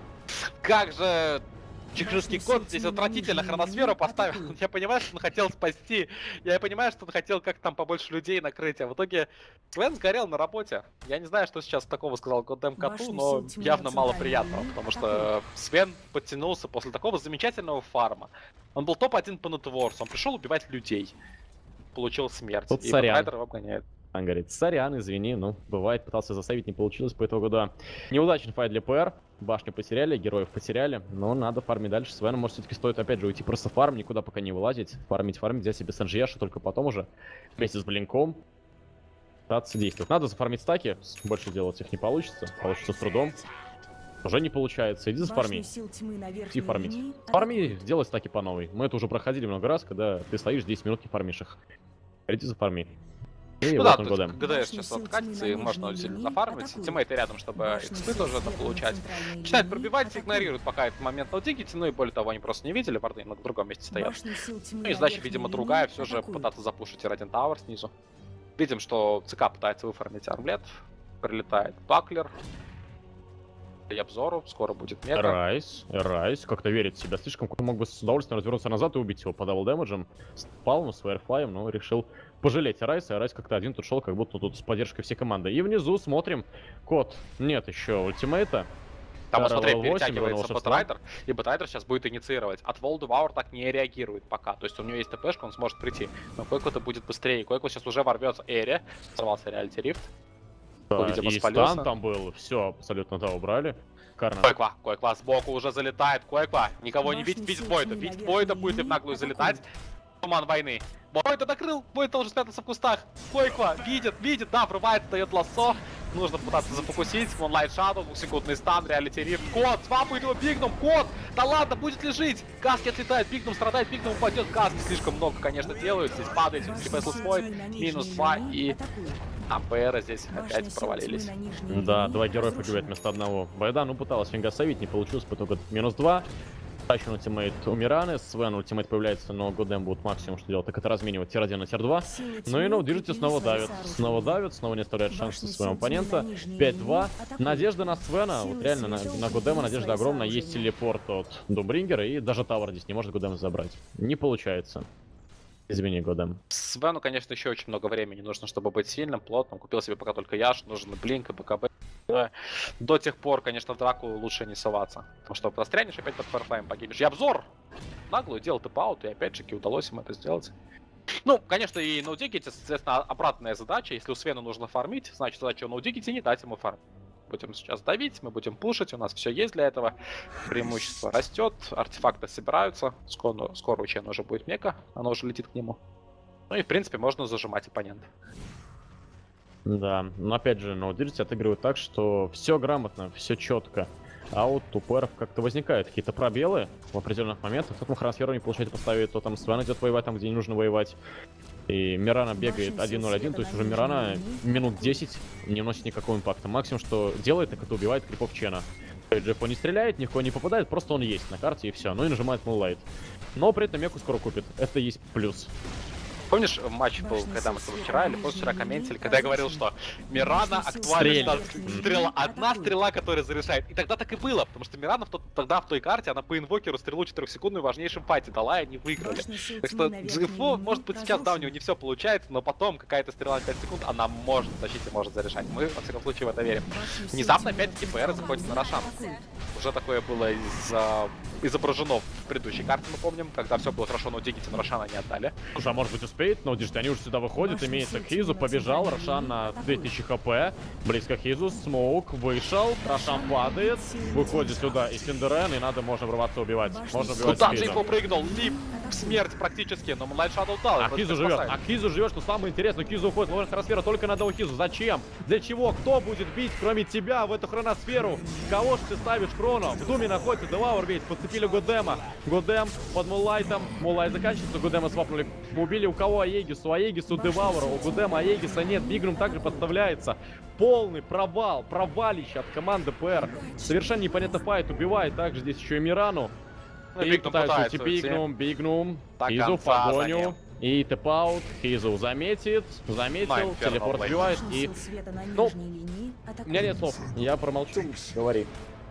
Как же чеширский кот здесь отвратительно Хроносферу поставил. Я понимаю, что он хотел спасти. Я понимаю, что он хотел как там побольше людей накрыть. А в итоге Свен сгорел на работе. Я не знаю, что сейчас такого сказал Готэм коту, но явно мало приятного. Потому что Свен подтянулся после такого замечательного фарма. Он был топ-1 по нетворсу. Он пришел убивать людей. Получил смерть. Тут и сорян. его обгоняет. Он говорит, сорян, извини, ну, бывает, пытался заставить, не получилось, по итогу, да. Неудачный файт для ПР, башню потеряли, героев потеряли, но надо фармить дальше. Свену, может, все-таки стоит, опять же, уйти просто фарм, никуда пока не вылазить, фармить, взять себе Санжияшу, только потом уже, вместе с Блинком, пытаться действовать. Надо зафармить стаки, больше делать их не получится, получится с трудом. Уже не получается, иди зафарми. Иди фармить. Фарми, делай стаки по новой. Мы это уже проходили много раз, когда ты стоишь 10 минут, не фармишь их. Иди зафарми. И Ну вот да, он, то есть Готэм. ГДС сейчас откатится, и можно сильно зафармить. Тиммейты рядом, чтобы экспы тоже это получать. Начинает пробивать, игнорирует пока этот момент на Диггите, ну и более того, они просто не видели, варды на другом месте стоят. Ну и задача, видимо, другая, все же пытаться запушить Радиант Тауэр снизу. Видим, что ЦК пытается выфармить армлет. Прилетает Баклер. И обзору, скоро будет мега. Райс, как-то верит в себя слишком, кто мог бы с удовольствием развернуться назад и убить его по дабл дэмэджам, с палмом, с фаерфлаем, но решил пожалеть Райса, а Райс как-то один тут шел, как будто тут с поддержкой всей команды. И внизу смотрим, Кот, нет еще ультимейта. Там, Тара смотри, Level 8, перетягивается волшебства. Бэтрайтер, и Бэтрайтер сейчас будет инициировать. От Fall Devour так не реагирует пока, то есть у него есть ТПшка, он сможет прийти. Но Койко-то будет быстрее, Койко сейчас уже ворвется Эри, сорвался Reality Rift. Да, Видимо, и спалился. стан там был, все абсолютно, да, убрали. Карна. Койква сбоку уже залетает, Койква никого не видит, видит Бойда, будет ли в наглую залетать. Туман войны. Бойда накрыл, Бойда уже спрятался в кустах. Койква видит, да, врывает, дает лассо. Нужно пытаться зафокусить, Moonlight Shadow, 2-секундный стан, Reality Rift. Кот, свапает его Бигнум, Кот! Да ладно, будет ли жить? Каски отлетает, Бигнум страдает, Бигнум упадет. Каски слишком много, конечно, делают. Здесь падает, Special Point, минус 2 и... АПР здесь опять провалились. Да, 2 героя погибают вместо одного. Байда, ну, пыталась финга совить, не получилось, по итогу минус 2. Тащен ультимейт у Мираны, Свен ультимейт появляется, но Готэм будет максимум, что делать, так это разменивать тир-1 на тир-2. Ну и, ну, движете, снова давит, снова не оставляет шанса своего оппонента. 5-2. Надежда на Свена, вот реально на Готэма надежда огромная, есть телепорт от Думбрингера, и даже Тавр здесь не может Готэм забрать. Не получается. Извини, Готэм. Свену, конечно, еще очень много времени нужно, чтобы быть сильным, плотным. Купил себе пока только Яш, нужен Блинк и БКБ. До тех пор, конечно, в драку лучше не соваться. Потому что застрянешь, опять под фарфлаем погибнешь. И обзор! Наглую делал тэп-аут, и опять-таки удалось им это сделать. Ну, конечно, и на Диггите, соответственно, обратная задача. Если у Свена нужно фармить, значит, задача на Диггите не дать ему фармить. Будем сейчас давить, мы будем пушить, у нас все есть для этого. Преимущество растет, артефакты собираются. Скоро у Чена уже будет мека, она уже летит к нему. Ну и, в принципе, можно зажимать оппонента. Да, но опять же, на Удирте отыгрывают так, что все грамотно, все четко. А вот у ПРов как-то возникают какие-то пробелы в определенных моментах. То там Хроносферу не получается поставить, то там Свен идет воевать там, где не нужно воевать. И Мирана бегает 1-0-1, то есть уже Мирана минут 10 не носит никакого импакта. Максимум, что делает, так это убивает крипов Чена. Джеффо не стреляет, никто не попадает, просто он есть на карте и все. Ну и нажимает Moonlight. Но при этом Меку скоро купит. Это есть плюс. Помнишь, матч был, когда мы с тобой вчера или позавчера комментили, когда я говорил, что Мирана актуально стрела, одна стрела, которая зарешает. И тогда так и было, потому что Мирана тогда в той карте, она по инвокеру стрелу 4-секундную в важнейшем файте дала, и они выиграли. Так что GFO, может быть, сейчас, да, у него не все получается, но потом какая-то стрела на 5 секунд, она может тащить и может зарешать. Мы, во всяком случае, в это верим. Внезапно опять-таки ПР заходит на Рошан. Уже такое было изображено в предыдущей карте, мы помним, когда все было хорошо, но Диггите на Рошана не отдали. Слушай, а может быть, успеет, но держите, они уже сюда выходят, имеется Хизу, побежал, Рошан на 2000 хп, близко Хизу, смоук, вышел, Рошан падает, выходит сюда и Синдерен, и можно врываться убивать. Можно убивать Туда Хизу. Джейфо прыгнул, лип, смерть практически, но Moonlight Shadow дал. А Хизу живет, что самое интересное, Хизу уходит, ловит хроносфера только на одного Хизу. Зачем? Для чего? Кто будет бить, кроме тебя, в эту хроносферу? Кого ж ты ставишь хроно? В Думе находится Деваур ведь, подцепили Годема. Годем под Муллайтом, Муллайт заканчивается, Годема свапнули. Убили у кого Аегису? Аегису Деваура, у Годема Аегиса нет, Бигрум также подставляется. Полный провал, провалище от команды ПР. Совершенно непонятный файт, убивает также здесь еще и Мирану. И пытаются уйти Бигнум, Хизу в погоню. И тэп-аут, Хизу заметил, телепорт сбивает и... Ну, у меня нет слов, я промолчу, говори.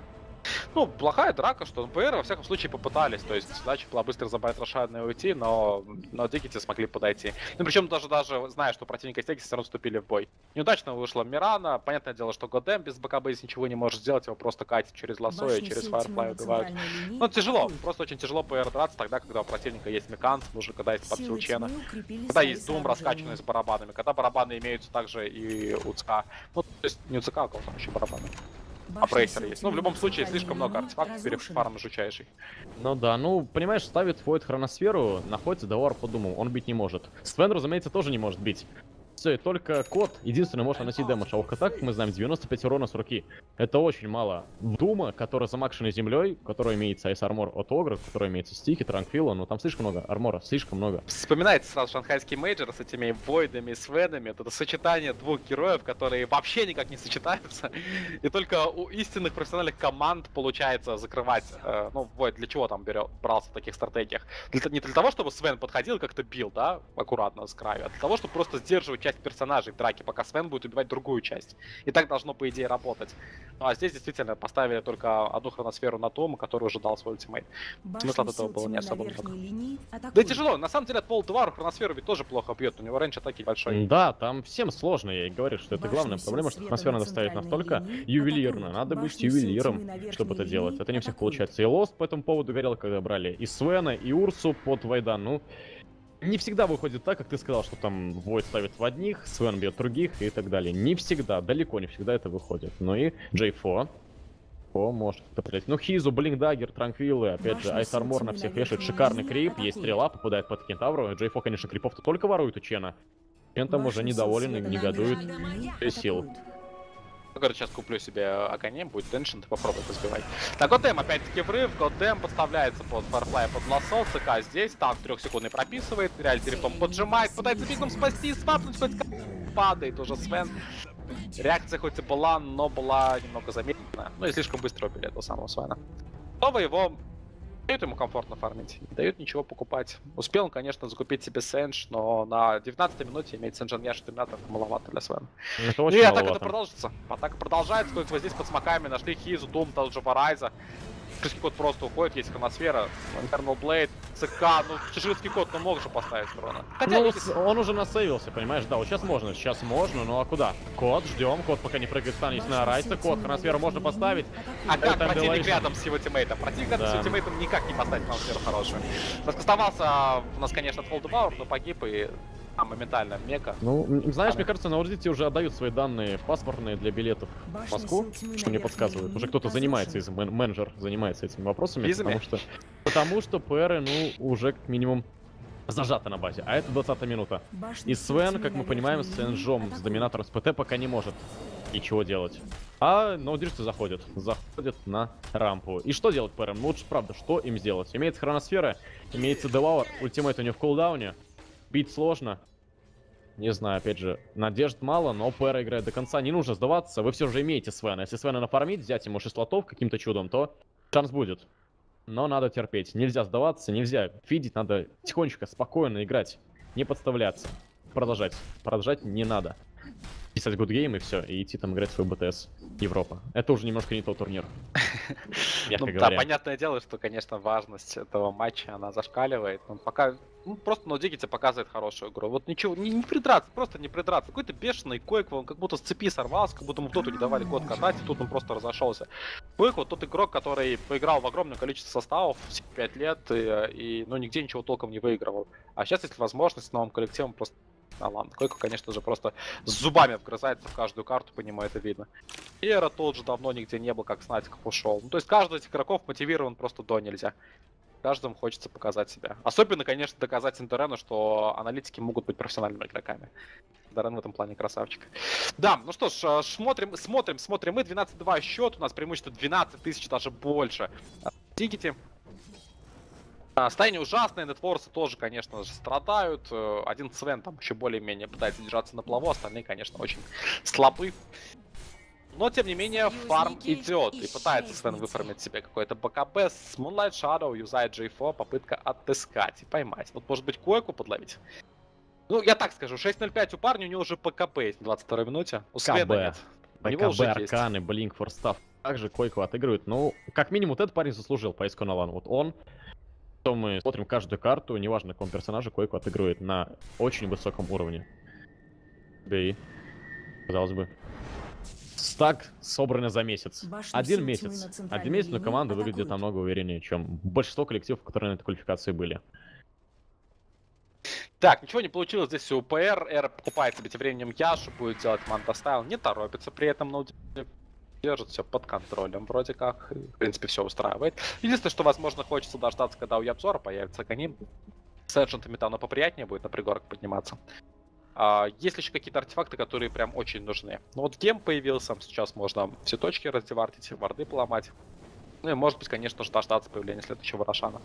Ну, плохая драка, что ПР во всяком случае попытались. То есть задача была быстро забрать Рошана и уйти, но Дикити смогли подойти. Ну, причем даже зная, что противника из Текси, все равно вступили в бой. Неудачно вышла Мирана. Понятное дело, что Годем без БКБ ничего не может сделать, его просто катит через лассо и через Файерфлай убивают. Ну, тяжело, просто очень тяжело ПР драться тогда, когда у противника есть Мекант, нужно, когда есть подсил Чена, когда есть Дум раскачанный с барабанами, когда барабаны имеются также и у ЦК. Ну, то есть не у ЦК, а у кого там еще барабаны. А Брейсер есть. Ну, в любом случае, слишком много артефактов перед фармом жучайший. Ну да, ну, понимаешь, ставит Void хроносферу, находится Деваур подумал, он бить не может. Свен, разумеется, тоже не может бить. Все, и только кот единственный может наносить дэмэдж, а у кота, как мы знаем, 95 урона с руки. Это очень мало. Дума, которая замакшена землей, у которой имеется Айс Армор от Огра, у которой имеется стики, Транквилла, но там слишком много армора, слишком много. Вспоминается сразу шанхайский мейджор с этими Войдами, с Венами. Это сочетание двух героев, которые вообще никак не сочетаются. И только у истинных профессиональных команд получается закрывать. Ну, Войд для чего там брался в таких стратегиях? Не для того, чтобы Свен подходил и как-то бил, да, аккуратно с краю, а для того, чтобы просто сдерживать часть персонажей в драке, пока Свен будет убивать другую часть. И так должно, по идее, работать. Ну, а здесь действительно поставили только одну хроносферу на Тома, который уже дал свой ультимейт. Смысла от этого было не особо много. Да и тяжело. На самом деле от Пол Деваура хроносферу ведь тоже плохо бьет. У него рейндж атаки большой. Да, там всем сложно, я и говорю, что это главная проблема, что хроносфера надо ставить настолько ювелирно. Надо быть ювелиром, чтобы это делать. Это не у всех получается. И Лост по этому поводу горел, когда брали и Свена, и Урсу под Вайдан. Ну, не всегда выходит так, как ты сказал, что там Войд ставит в одних, Свен бьет других и так далее. Не всегда, далеко не всегда это выходит. Ну и Джейфо может это. Ну, Хизу, Блинкдаггер, Транквиллы, опять же, Айс Армор на всех вешает. Шикарный крип, есть стрела, попадает под Кентавру. Джейфо, конечно, крипов-то только ворует у Чена. Чен там уже недоволен и негодует. Без сил. Говорю, сейчас куплю себе Акане, будет теншн, ты попробуй позбивать. Так, Годем опять-таки врыв, Годем подставляется под Файерфлай, под лассо, ЦК здесь, там 3-секундный прописывает, реаль директом поджимает, пытается бигом спасти, свапнуть, хоть падает уже Свен. Реакция хоть и была, но была немного замедлена, ну и слишком быстро убили этого самого Свена. Снова его дают ему комфортно фармить, не дают ничего покупать. Успел он, конечно, закупить себе Сэндж, но на 19-й минуте иметь Сэнджан Яш терминатор маловато для Свена. И атака это продолжится. Атака продолжается, только вот здесь под смоками нашли Хизу, Дум, тот же Варайза. Чеширский кот просто уходит, есть хроносфера, Infernal Blade, ЦК, ну чеширский кот, ну мог же поставить урона. Хотя ну, он уже насейвился, понимаешь, да, вот сейчас можно, ну а куда? Кот, ждем, кот пока не прыгает, стан есть на Райса, кот, хроносферу можно поставить. А как противник рядом с его тиммейтом? Противник рядом с его тиммейтом никак не поставить хроносферу хорошую. Раскастовался у нас, конечно, Пол Деваур, но погиб и... моментально мека. Ну, знаешь, мне кажется, на Ордите уже отдают свои данные паспортные для билетов в Москву, что мне подсказывает. Уже кто-то занимается этим, менеджер занимается этими вопросами, потому что ПР, ну, уже как минимум зажато на базе, а это 20-я минута. И Свен, как мы понимаем, с Энджом, с доминатором с ПТ пока не может ничего делать. А ноудирцы заходят на рампу. И что делать ПР? Ну, лучше, правда, что им сделать? Имеется хроносфера, имеется Деваур, ультимейт у него в кулдауне. Бить сложно. Не знаю, опять же, надежд мало, но ПР играет до конца. Не нужно сдаваться, вы все же имеете Свена. Если Свена нафармить, взять ему 6 слотов каким-то чудом, то шанс будет. Но надо терпеть. Нельзя сдаваться, нельзя фидить, надо тихонечко, спокойно играть. Не подставляться. Продолжать. Продолжать не надо. писать good game и все, и идти там играть в свой БТС Европа. Это уже немножко не тот турнир. Ну да, понятное дело, что, конечно, важность этого матча, она зашкаливает. Но пока, просто на Диггите показывает хорошую игру. Вот ничего, не придраться, просто не придраться. Какой-то бешеный Койква, он как будто с цепи сорвался, как будто ему кто-то не давали год катать, и тут он просто разошелся. Койква тот игрок, который поиграл в огромное количество составов, 5 лет, и нигде ничего толком не выигрывал. А сейчас, если возможность с новым коллективом, просто талант. Койко, конечно же, просто с зубами вгрызается в каждую карту, по нему это видно. И Эра тот же давно нигде не был, как Снатиков ушел. Ну, то есть каждый из этих игроков мотивирован просто до нельзя. Каждому хочется показать себя. Особенно, конечно, доказать Интерену, что аналитики могут быть профессиональными игроками. Даррен в этом плане красавчик. Да, ну что ж, смотрим. Мы 12-2 счет, у нас преимущество 12 тысяч, даже больше. Тикети. Состояние ужасное, нетворсы тоже, конечно же, страдают. Один Свен там еще более-менее пытается держаться на плаву, остальные, конечно, очень слабы. Но, тем не менее, фарм идет, и пытается Свен выформить себе какой-то БКБ с Moonlight Shadow, юзает J4, попытка отыскать и поймать. Вот, может быть, Койку подловить? Ну, я так скажу, 6.05 у парня, у него уже БКБ есть на 22-й минуте. У Свена нет. У него уже есть. Арканы, Блинк, Форстав. Также Койку отыгрывает. Ну, как минимум, вот этот парень заслужил поиску на лан. Вот он. Мы смотрим каждую карту, неважно, на каком персонаже, Койку отыгрывает на очень высоком уровне. Бей. Казалось бы. Стак собрано за месяц. Один месяц, но команда выглядит намного увереннее, чем большинство коллективов, которые на этой квалификации были. Так, ничего не получилось здесь у ПР. Эра покупает себе тем временем Яшу, будет делать Мантастайл, не торопится при этом, но держит все под контролем, вроде как, в принципе, все устраивает. Единственное, что, возможно, хочется дождаться, когда у Ябзора появится Каним. С Эджентами там поприятнее будет на пригорок подниматься. Есть еще какие-то артефакты, которые прям очень нужны. Ну вот гем появился, сейчас можно все точки раздевартить, варды поломать. Ну и может быть, конечно же, дождаться появления следующего Рошана.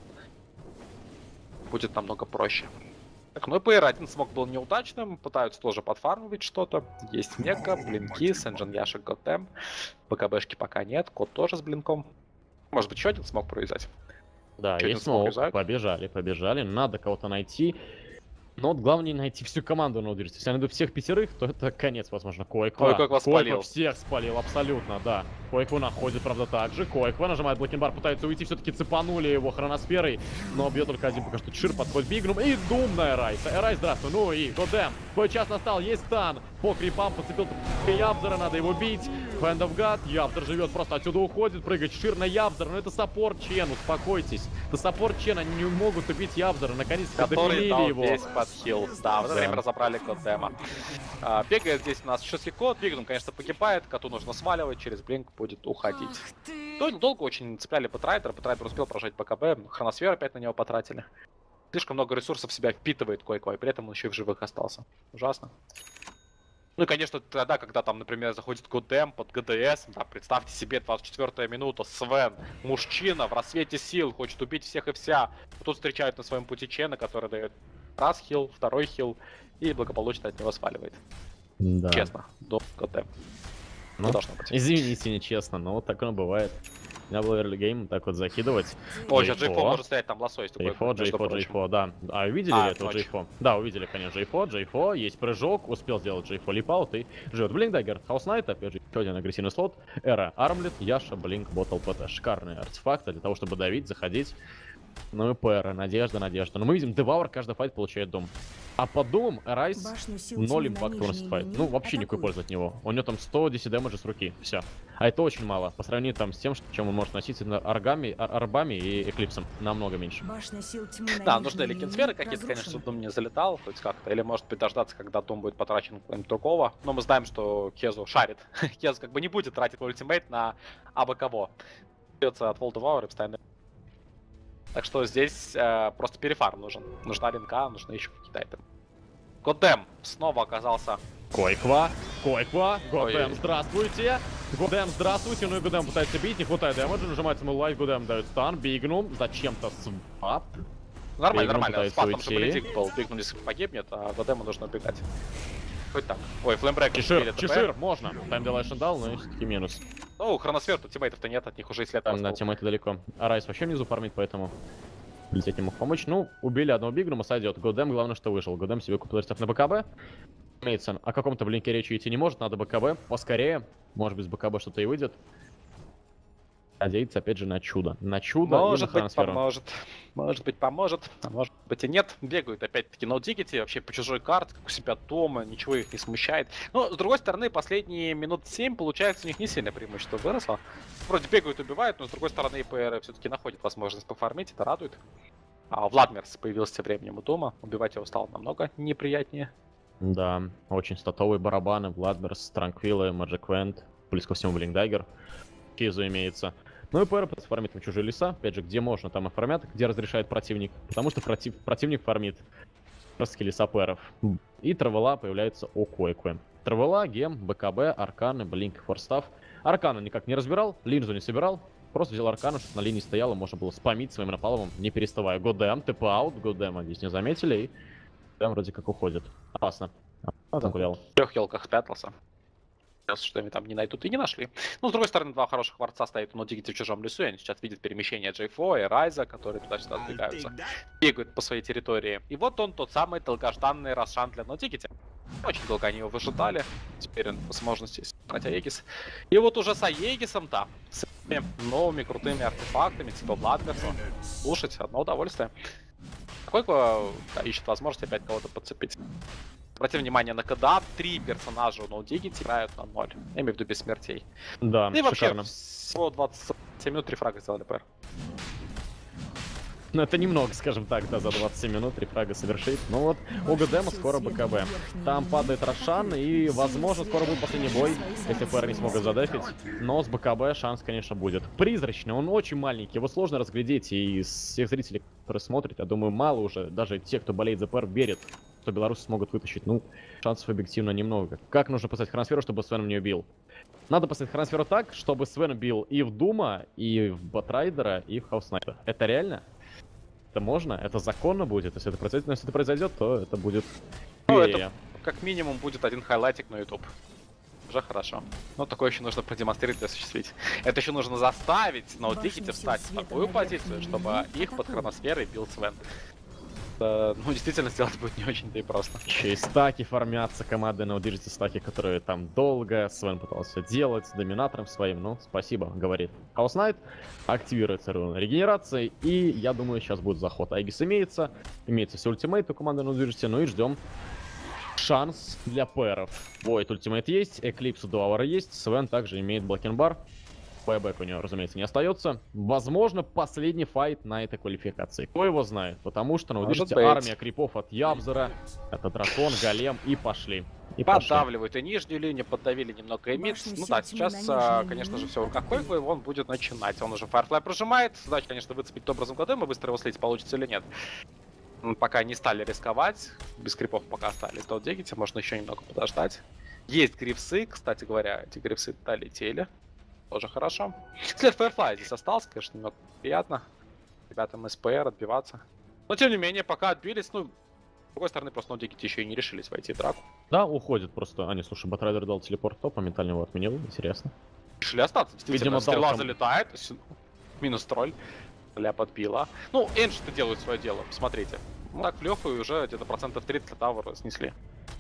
Будет намного проще. Так, ну и PR1 смог был неудачным, пытаются тоже подфармить что-то. Есть Мека, Блинки, Сенджин Яшек, Готэм. БКБшки пока нет, Кот тоже с Блинком. Может быть, еще один смог провязать? Да, есть смог, побежали, надо кого-то найти. Но вот главное найти всю команду на удержите. Если я найду всех пятерых, то это конец, возможно. Койква спалил. Всех спалил, абсолютно, да. Койква находит, правда, так же. Койква нажимает блокинбар, пытается уйти, все-таки цепанули его хроносферой. Но бьет только один, пока что Чир подходит Бигнум. И Дум на Эрайс. Эрайс, здравствуй. Ну и Годэм. Твой час настал, есть стан. По крипам подцепил Ябзора, надо его бить. Hand of God. Ябзор живет, просто отсюда уходит, прыгает Чир на Ябзора. Но это саппорт Чен, успокойтесь. Это саппорт Чен, они не могут убить Ябзора. Наконец-то допилили его. Хил. Да, в это время разобрали Годэма. Бегает здесь у нас шестый кот. Бигнум, конечно, погибает. Коту нужно сваливать. Через блинк будет уходить. Долго очень цепляли Бэтрайдера. Бэтрайдер успел прожать БКБ. Хроносферу опять на него потратили. Слишком много ресурсов в себя впитывает Койква. И при этом он еще и в живых остался. Ужасно. Ну и, конечно, тогда, когда там, например, заходит Годэм под ГДС, да, представьте себе, 24-я минута, Свен, мужчина в рассвете сил, хочет убить всех и вся. Тут встречают на своем пути Чена, который дает раз хил, второй хил, и благополучно от него сваливает. Да. Честно, до Готэм. Ну, должно быть. Извините, нечестно, но вот так оно бывает. У меня был early game, так вот закидывать. Ой, J4 может стоять там лосой. J4, да. А увидели ли это J4? Да, увидели, конечно, J4, есть прыжок, успел сделать J4 липаут и живет. Блинк Даггер, Хаус Найт, опять же, еще один агрессивный слот. Эра, Армлет, Яша, Блинк, Ботл, ПТ. Шикарные артефакты для того, чтобы давить, заходить. Ну и ПР, надежда. Но мы видим, Деваур каждый файт получает дом. А по думам Эрайс 0 импакта выносит файт. Ну, вообще никакой пользы от него. У него там 110 дэмэджа с руки. Все. А это очень мало. По сравнению там с тем, чем он может носить арбами и эклипсом. Намного меньше. Да, нужны ликенсферы какие-то, конечно, чтобы дом не залетал хоть как-то. Или может быть дождаться, когда дом будет потрачен куда-нибудь другого. Но мы знаем, что Кезу шарит. Кезу как бы не будет тратить ультимейт на абы кого. Придется от Волт Деваур и постоянно. Так что здесь просто перефарм нужен. Нужна линка, нужны еще какие-то айтемы. Годэм снова оказался. Койква, Годэм, здравствуйте. Годэм, здравствуйте. Ну и Годэм пытается бить, не хватает дэмэджа, нажимается ему лайф, Годэм дает стан, Бигнум, зачем-то свап. Нормально, спас там же Бледик был, Бигнум если погибнет, а Годэму нужно убегать. Хоть так. Ой, флеймбрейк. Чешир, можно. Тайм Дилайшн дал, но все-таки минус. Ну, хроносфер, тут тиммейтов-то нет, от них уже и след остался. Да, тиммейты далеко. Арайс вообще внизу фармит, поэтому лететь не мог помочь. Ну, убили одного Бигнума, сойдет. Годэм, главное, что вышел. Годэм себе купил рецепт на БКБ. Имеется, о каком-то блинке речи идти не может, надо БКБ поскорее. Может быть, с БКБ что-то и выйдет. Надеяться, опять же, на чудо. На чудо может и на быть, поможет. Может быть, поможет, а может быть и нет. Бегают опять-таки на Диггити, вообще по чужой карте, как у себя дома, ничего их не смущает. Но, с другой стороны, последние минут 7, получается, у них не сильное преимущество выросло. Вроде бегают, убивают, но, с другой стороны, ИПР все-таки находит возможность пофармить, это радует. А Владмирс появился тем временем у дома, убивать его стало намного неприятнее. Да, очень статовые барабаны, Владмирс, Транквиллы, Magic Wand, плюс ко всему Блинкдаггер, Кизу имеется. Ну и ПР фармит там чужие леса, опять же, где можно, там и фармят, где разрешает противник, потому что противник фармит просто леса ПРов. И Травела появляется у Койквы. Травела, Гем, БКБ, Арканы, Блинк, Форстав. Аркана никак не разбирал, линзу не собирал, просто взял Аркану, чтобы на линии стояла, можно было спамить своим напалмом, не переставая. Годем, ТП-аут, Годема здесь не заметили, и там вроде как уходит. Опасно. Там гулял. В 3 хилках спрятался. Что они там не найдут и не нашли. Ну, с другой стороны, 2 хороших ворца стоят у Диггити в чужом лесу, и они сейчас видят перемещение J4 и Райза, которые туда-сюда сдвигаются, бегают по своей территории. И вот он, тот самый долгожданный Рошан для Диггити. Очень долго они его выжидали, теперь он возможности сыграть Аегис. И вот уже с Аегисом-то, с новыми крутыми артефактами, типа Владмирса, слушать, одно удовольствие. Койква ищет возможность опять кого-то подцепить. Обратите внимание на КДА, 3 персонажа у Диггити играют на 0. Я имею в виду без смертей. Да, и шикарно. Вообще, всего 27 минут 3 фрага сделали ПР. Ну это немного, скажем так, да, за 27 минут 3 фрага совершить. Ну вот, у Годема скоро БКБ. Там падает Рошан, и, возможно, скоро будет последний бой, если ПР не смогут задефить. Но с БКБ шанс, конечно, будет. Призрачный, он очень маленький, его сложно разглядеть, и из всех зрителей, которые смотрят, я думаю, мало уже, даже те, кто болеет за ПР, верят, что белорусы смогут вытащить. Ну, шансов объективно немного. Как нужно поставить Хроносферу, чтобы Свен не убил? Надо поставить Хроносферу так, чтобы Свен убил и в Дума, и в Батрайдера, и в Хаус-Снайпера. Это реально? Это можно? Это законно будет? Если это произойдет, но если это произойдет, то это будет... Ну, это как минимум будет один хайлайтик на YouTube. Уже хорошо. Но такое еще нужно продемонстрировать и осуществить. Это еще нужно заставить Диггити встать в такую позицию, чтобы их под Хроносферой бил Свен. Ну, действительно, сделать будет не очень-то и просто. Еще и стаки формятся, команды на Диггити стаки, которые там долго. Свен пытался делать с доминатором своим. Ну, спасибо, говорит Хаус Найт. Активируется руна регенерации. И я думаю, сейчас будет заход. Аегис имеется. Имеется все ультимейт у команды на Диггити. Ну и ждем шанс для пэров. Void ультимейт есть. Эклипс у Дуавара есть. Свен также имеет блокинг-бар. Байбэк у него, разумеется, не остается. Возможно, последний файт на этой квалификации. Кто его знает? Потому что, ну, видите, армия крипов от Ябзера. Это дракон, голем и пошли. И поддавливают и нижнюю линию, поддавили немного и мид. Ну да, сейчас, конечно же, все в руках Койквы, он будет начинать. Он уже Firefly прожимает. Задача, конечно, выцепить образом Годема, быстро его слить, получится или нет. Пока не стали рисковать. Без крипов пока остались до Диггити, можно еще немного подождать. Есть грифсы, кстати говоря, эти грифсы долетели. Тоже хорошо. След Firefly здесь остался, конечно, немного приятно. Ребятам СПР отбиваться. Но тем не менее, пока отбились, ну, с другой стороны, просто Диггити еще и не решились войти в драку. Да, уходит просто. А, не, слушай, Батрайдер дал телепорт, топ, моментально его отменил, интересно. Решили остаться, действительно. Видимо, стрела залетает, минус тролль. Ля подбила. Ну, Энши-то делают свое дело, смотрите. Ну, так в легкую уже где-то процентов 30 Тавра снесли.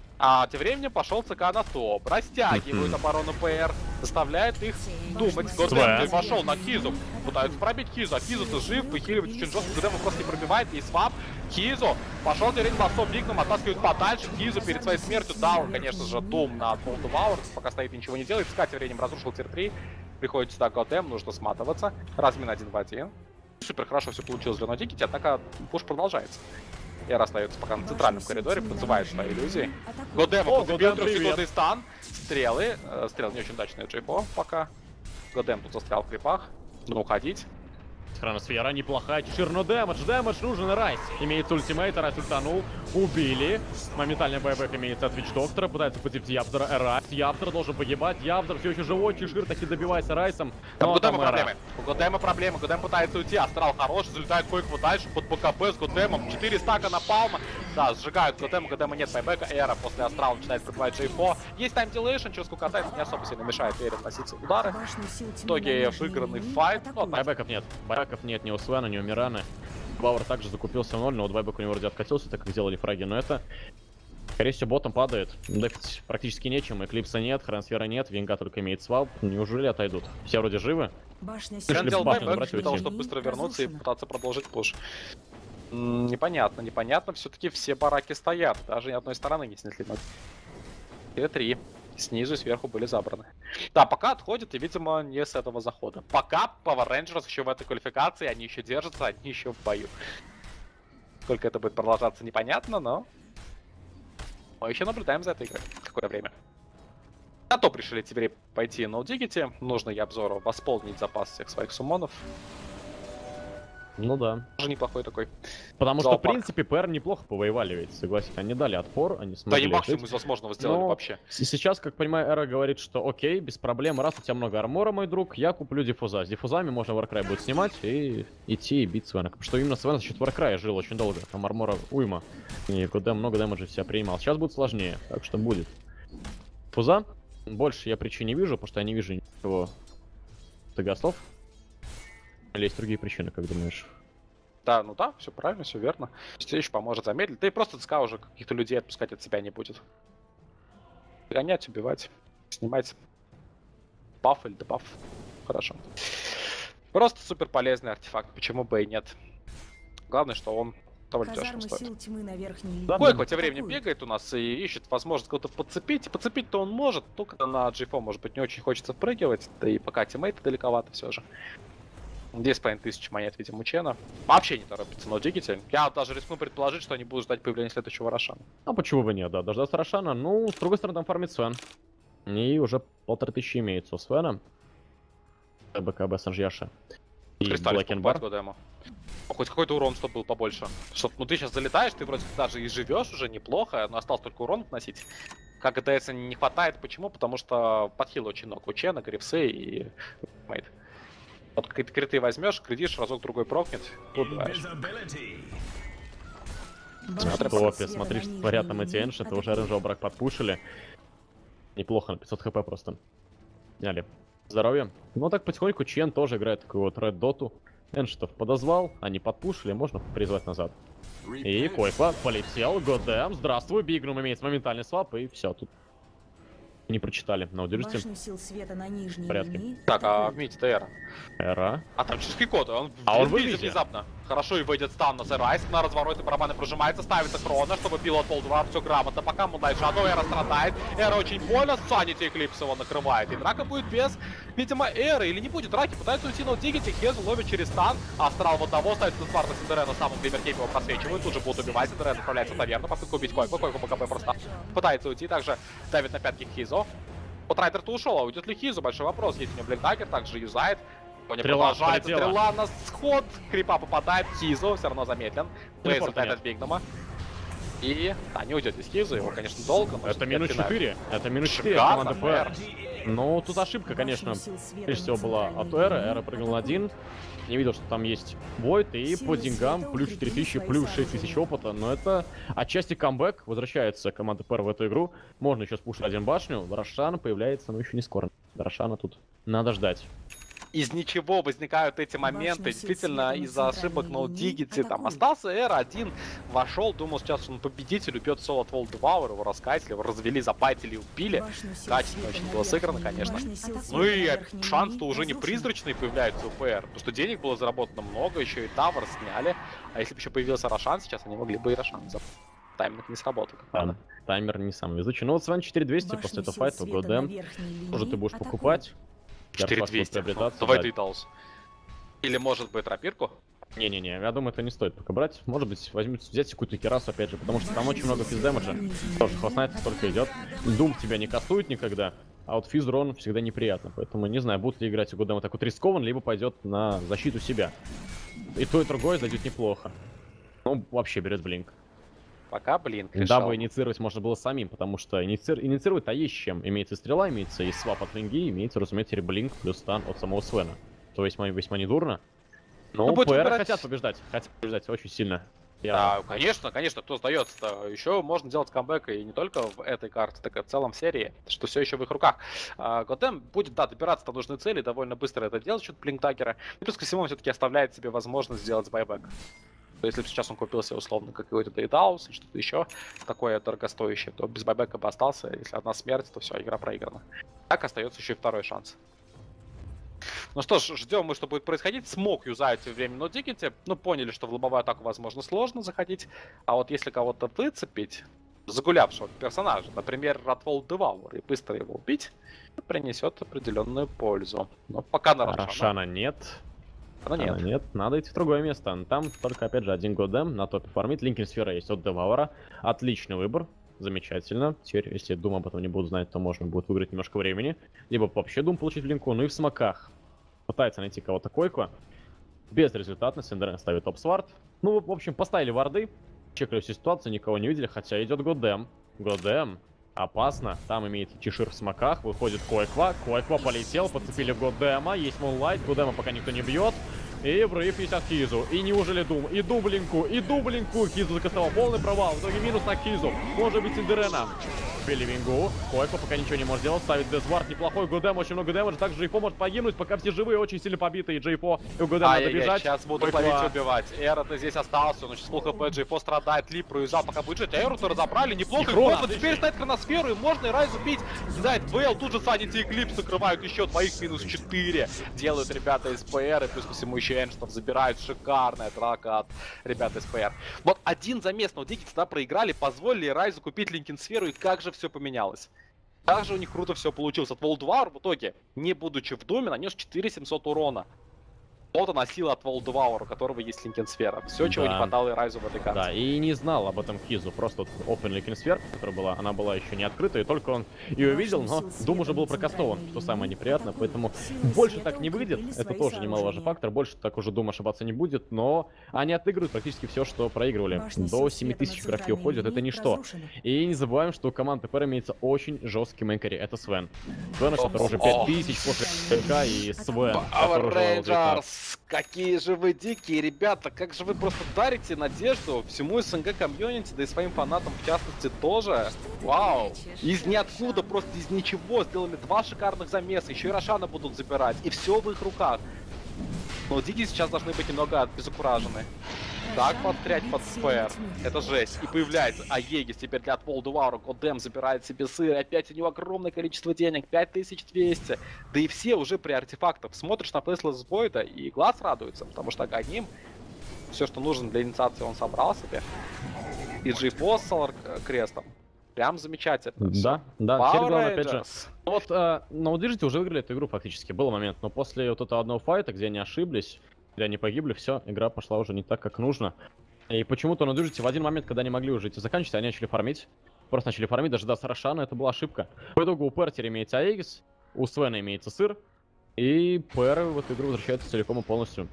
А тем временем пошел ЦК на топ, растягивают оборону ПР, заставляет их думать. Годем пошел на Кизу, пытаются пробить Кизу, а Кизу-то жив, выхиливает очень жестко, Годем просто не пробивает, и свап. Кизу пошел терять лассо Бигном, оттаскивает подальше, Кизу перед своей смертью дал, конечно же, дум на Cold Devour, пока стоит ничего не делает, ЦК тем временем разрушил тир 3, приходит сюда Годем, нужно сматываться, размин 1 в 1. Супер хорошо все получилось для Диггити, атака пуш продолжается. Эра остается пока на центральном коридоре, подзывает свои иллюзии. Годема подбил 3-секундный стан. Стрелы. Стрелы не очень удачные J4 пока. Годем тут застрял в крипах. Нужно уходить. Хроносфера неплохая, но дэмэдж нужен Райс. Имеется ультимейт, Райс ультанул, убили. Моментальный байбэк имеется от Вич-доктора, пытается подцепить Ябзера, Райс. Ябзер должен погибать, Ябзер все еще живой, Чешир таки добивается Райсом. Там у Годема проблемы. У Годема проблемы, Годем пытается уйти, Астрал хороший, залетает Койкву дальше под БКБ с Годемом. 4 стака на Палма. Да, сжигают Годема, Годема нет байбэка, Эра после Астрала начинает пробивать J4. Есть тайм-дилейшн, через сколько катается, не особо сильно мешает Эре носить удары. В итоге выигранный файт. Байбэков нет. Нет ни у Свена, ни у Мираны. Бауэр также закупился в 0, но вот байбэк у него вроде откатился, так как сделали фраги, но это Скорее всего, ботом падает. Дефить практически нечем. Эклипса нет, хрансфера нет, Винга только имеет свап. Неужели отойдут? Все вроде живы. Крен делал башню бэкбэк забрать для того, уйти. чтобы быстро вернуться и пытаться продолжить пуш. Непонятно. Все-таки все бараки стоят. Даже ни одной стороны не снесли. И 3. Снизу и сверху были забраны. Да, пока отходят, и, видимо, не с этого захода. Пока Power Rangers еще в этой квалификации, они еще держатся, они еще в бою. Сколько это будет продолжаться, непонятно, но... Мы еще наблюдаем за этой игрой какое время. На топ решили теперь пойти на Дигити. Нужно и обзору восполнить запас всех своих суммонов. Ну да. Тоже неплохой такой. Потому что, в зоопарк. принципе, ПР неплохо повоевали ведь, согласен. Они дали отпор, они Да смогли и максимум жить. из возможного сделали Но вообще. Сейчас, как понимаю, Эра говорит, что окей, без проблем, раз у тебя много армора, мой друг, я куплю диффуза. С диффузами можно Warcry будет снимать и идти и бить Свена. Потому что именно Свен за счет Warcry жил очень долго, там армора уйма. И куда много дэмэджа себя принимал. Сейчас будет сложнее, так что будет. Фуза больше я причин не вижу, потому что я не вижу ничего тагастов. Или есть другие причины, как думаешь? Да, ну да, все правильно, все верно. Следующий поможет замедлить. Да и просто ЦК уже каких-то людей отпускать от себя не будет. Гонять, убивать, снимать баф или дебаф. Хорошо. Просто супер полезный артефакт, почему бы и нет. Главное, что он довольно дешево стоит. Койко тем временем бегает у нас и ищет возможность кого-то подцепить. И подцепить-то он может, только на G4, может быть, не очень хочется впрыгивать. Да и пока тиммейты далековато все же. 2500 монет, видимо, у Чена. Вообще не торопится, но Дигити. Я даже рискну предположить, что они будут ждать появления следующего Рошана. А почему бы нет, да, дождаться Рошана. Ну, с другой стороны, там фармит Свен. И уже 1500 имеется у Свена. БКБ Санжьяша. И Блэкенбар. Хоть какой-то урон, чтобы был побольше. Чтоб, ну ты сейчас залетаешь, ты вроде даже и живешь уже неплохо, но осталось только урон носить. Как ДС не хватает, почему? Потому что подхила очень много у Чена, Грифсы и Мейд. Вот какие-то криты возьмешь, критишь, разок-другой прокнет, убиваешь. Смотри, что творят там эти энши, это уже оранжевый брак подпушили. Неплохо, на 500 хп просто. Сняли. Здоровье. Ну так потихоньку Чен тоже играет такую вот Red Dot'у. Эншитов подозвал, они подпушили, можно призвать назад. И Койко полетел, годдэм, здравствуй, Бигнум имеет моментальный свап, и все, тут не прочитали, но удержите. В порядке. Так, а в мите-то Эра. Эра. А там чешский код, он выведет внезапно. Хорошо, и выйдет стан на Зерайск, на развороте барабаны прожимается, ставится Крона, чтобы пилот пол 2, все грамотно, пока Мунлайт Шадоу, Эра страдает, Эра очень больно, Санити Эклипс его накрывает, и драка будет без, видимо, Эры, или не будет драки, пытается уйти на Дигити, Хезу ловит через стан, Астрал в одного, ставит Спарта Синдерена, самым Гримеркейп его просвечивает, тут же будут убивать, Синдерен отправляется в таверну, попытка убить Койко, Койко БКБ просто пытается уйти, также давит на пятки Хизо. Вот Райдер-то ушел, а уйдет ли Хизу? Большой вопрос. Есть у него Блэкдаггер, также юзает. Продолжается стрела на сход. Крипа попадает в Хизу, все равно замедлен. Блейз летает от Бигнума. И, да, не уйдет из Хизу, его, конечно, долго. Это минус 4. Это минус 4 команда ПР. Ну, тут ошибка, конечно, прежде всего была от Эры. Эра прыгнул один. Не видел, что там есть Войд, и по деньгам плюс 4000, плюс 6000 опыта. Но это отчасти камбэк. Возвращается команда ПР в эту игру. Можно еще спушить один башню. Рошан появляется, но еще не скоро. До Рошана тут надо ждать. Из ничего возникают эти моменты, действительно, из-за ошибок ноудигити. Там остался R1, вошел, думал, сейчас он победитель, убьет соло от Волт Девауэр, его раскатили, его развели, запайтили, убили. Качественно очень было сыграно, конечно. Ну и шанс-то уже не призрачный появляется у ПР, потому что денег было заработано много, еще и Тавр сняли. А если бы еще появился Рошан, сейчас они могли бы и Рошан забрать. Тайминг не сработал, как надо. Таймер не самый везучий. Ну вот Свен 4200 после этого файта, Годем. Тоже ты будешь покупать. 4200. Давай ты Даус. Или может быть рапирку? Не-не-не, я думаю, это не стоит пока брать. Может быть, взять какую-то Керасу, опять же, потому что там очень много физдэмэджа. Тоже хвостнайт столько идет. Дум тебя не кастует никогда, а вот физрон всегда неприятно. Поэтому не знаю, будут ли играть у Годема так вот рискованно, либо пойдет на защиту себя. И то, и другое зайдет неплохо. Ну, вообще берет блинк. Пока блинк решал. Дабы инициировать можно было самим, потому что инициировать-то есть чем. Имеется стрела, имеется и свап от Винги, имеется, разумеется, блинк плюс стан от самого Свена. То есть весьма недурно. Но ПР выбирать... хотят побеждать очень сильно. Да, конечно, кто сдается-то. Еще можно делать камбэк и не только в этой карте, так и в целом серии, что все еще в их руках. Годем будет, да, добираться до нужной цели, довольно быстро это делать, счет блинктагера. И плюс ко всему он все-таки оставляет себе возможность сделать байбэк. То есть, если бы сейчас он купил себе условно какой-то Дейдаус или что-то еще такое дорогостоящее, то без байбека бы остался. Если одна смерть, то все, игра проиграна. Так остается еще и второй шанс. Ну что ж, ждем мы, что будет происходить. Смог юзать время на Дикете. Ну, поняли, что в лобовую атаку, возможно, сложно заходить. А вот если кого-то выцепить, загулявшего персонажа, например, Ratwall Devour, и быстро его убить, принесет определенную пользу. Но пока на Рошана нет. Нет, надо идти в другое место. Там только, опять же, один Годем на топе фармит. Линкин сфера есть от Деваура. Отличный выбор. Замечательно. Теперь, если Doom об этом не буду знать, то можно будет выиграть немножко времени. Либо вообще Doom получить в линку. Ну и в смоках. Пытается найти кого-то койку. Безрезультатно. Синдерен ставит топ-свард. Ну, в общем, поставили варды. Чекали всю ситуацию, никого не видели. Хотя идет Годем. Годем. Опасно. Там имеет Чешир в смоках. Выходит Койква. Койква полетел. Подцепили Годема. Есть Мунлайт. Годема пока никто не бьет. И врыв есть от Хизу. И неужели Дум? И дублинку. И дублинку. Хизу закастовал. Полный провал. В итоге минус на Хизу. Может быть Синдерена. Били Вингу. Койква пока ничего не может сделать. Ставит Дезвард. Неплохой Годем. Очень много дэмэджа. Также Джейпо может погибнуть. Пока все живые. Очень сильно побиты. И Джейпо. И у Годема надо бежать. Сейчас будут ловить убивать. Эрот здесь остался. Он очень плохо хп. Джейпо страдает. Лип проезжал. Пока будет жить. Эроту разобрали. Неплохо. Хроно. Теперь ставит хроносферу. И можно и Райз убить. Кидает Вейл. Тут же Санити и Эклипс закрывают еще двоих минус 4. Делают ребята из ПР. И плюс ко всему еще Энштов забирают. Шикарная драка от ребят из ПР. Вот один замес, но Дикки тогда проиграли, позволили Райзу купить Линкин сферу, и как же все поменялось. Как же у них круто все получилось. От Волдвар в итоге, не будучи в Думе, нанес 4700 урона. Вот она сила от Волдваура, у которого есть Линкин сфера. Все, чего не хватало и Райзу в этой карте. Да, и не знал об этом Хизу. Просто Open Линкин сфера, которая была, она была еще не открыта, и только он ее видел, но Дум уже был прокастован, что самое неприятное, поэтому больше так не выйдет. Это тоже немаловажный фактор. Больше так уже Дум ошибаться не будет, но они отыгрывают практически все, что проигрывали. До 7000 графи уходят, это ничто. И не забываем, что у команды ПР имеется очень жесткий мейнкари, это Свен. Свен, который уже 5000 после ПК, и Свен, который Какие же вы дикие, ребята, как же вы просто дарите надежду всему СНГ комьюнити, да и своим фанатам в частности тоже. Вау! Из ниоткуда, просто из ничего сделали два шикарных замеса, еще и Рошана будут забирать, и все в их руках. Но дикие сейчас должны быть немного обезокуражены. Так подстрять под ПР. Это жесть. И появляется Аегис теперь для Волдваура. Годем забирает себе сыр. Опять у него огромное количество денег. 5200. Да и все уже при артефактах. Смотришь на Фейслес Войда и глаз радуется. Потому что Аганим, все, что нужно для инициации, он собрал себе. И Джейпо с Солар Крестом. Прям замечательно. Да, да. Теперь главное, опять же. Вот на Удержите уже выиграли эту игру фактически. Был момент. Но после вот этого одного файта, где они ошиблись, где они погибли, все, игра пошла уже не так, как нужно. И почему-то на Удержите в один момент, когда они могли уже идти заканчивать, они начали фармить. Просто начали фармить, дожидаться Рошана, это была ошибка. По итогу у Пэр теперь имеется Аегис, у Свена имеется сыр. И Пэр в эту игру возвращается целиком и полностью.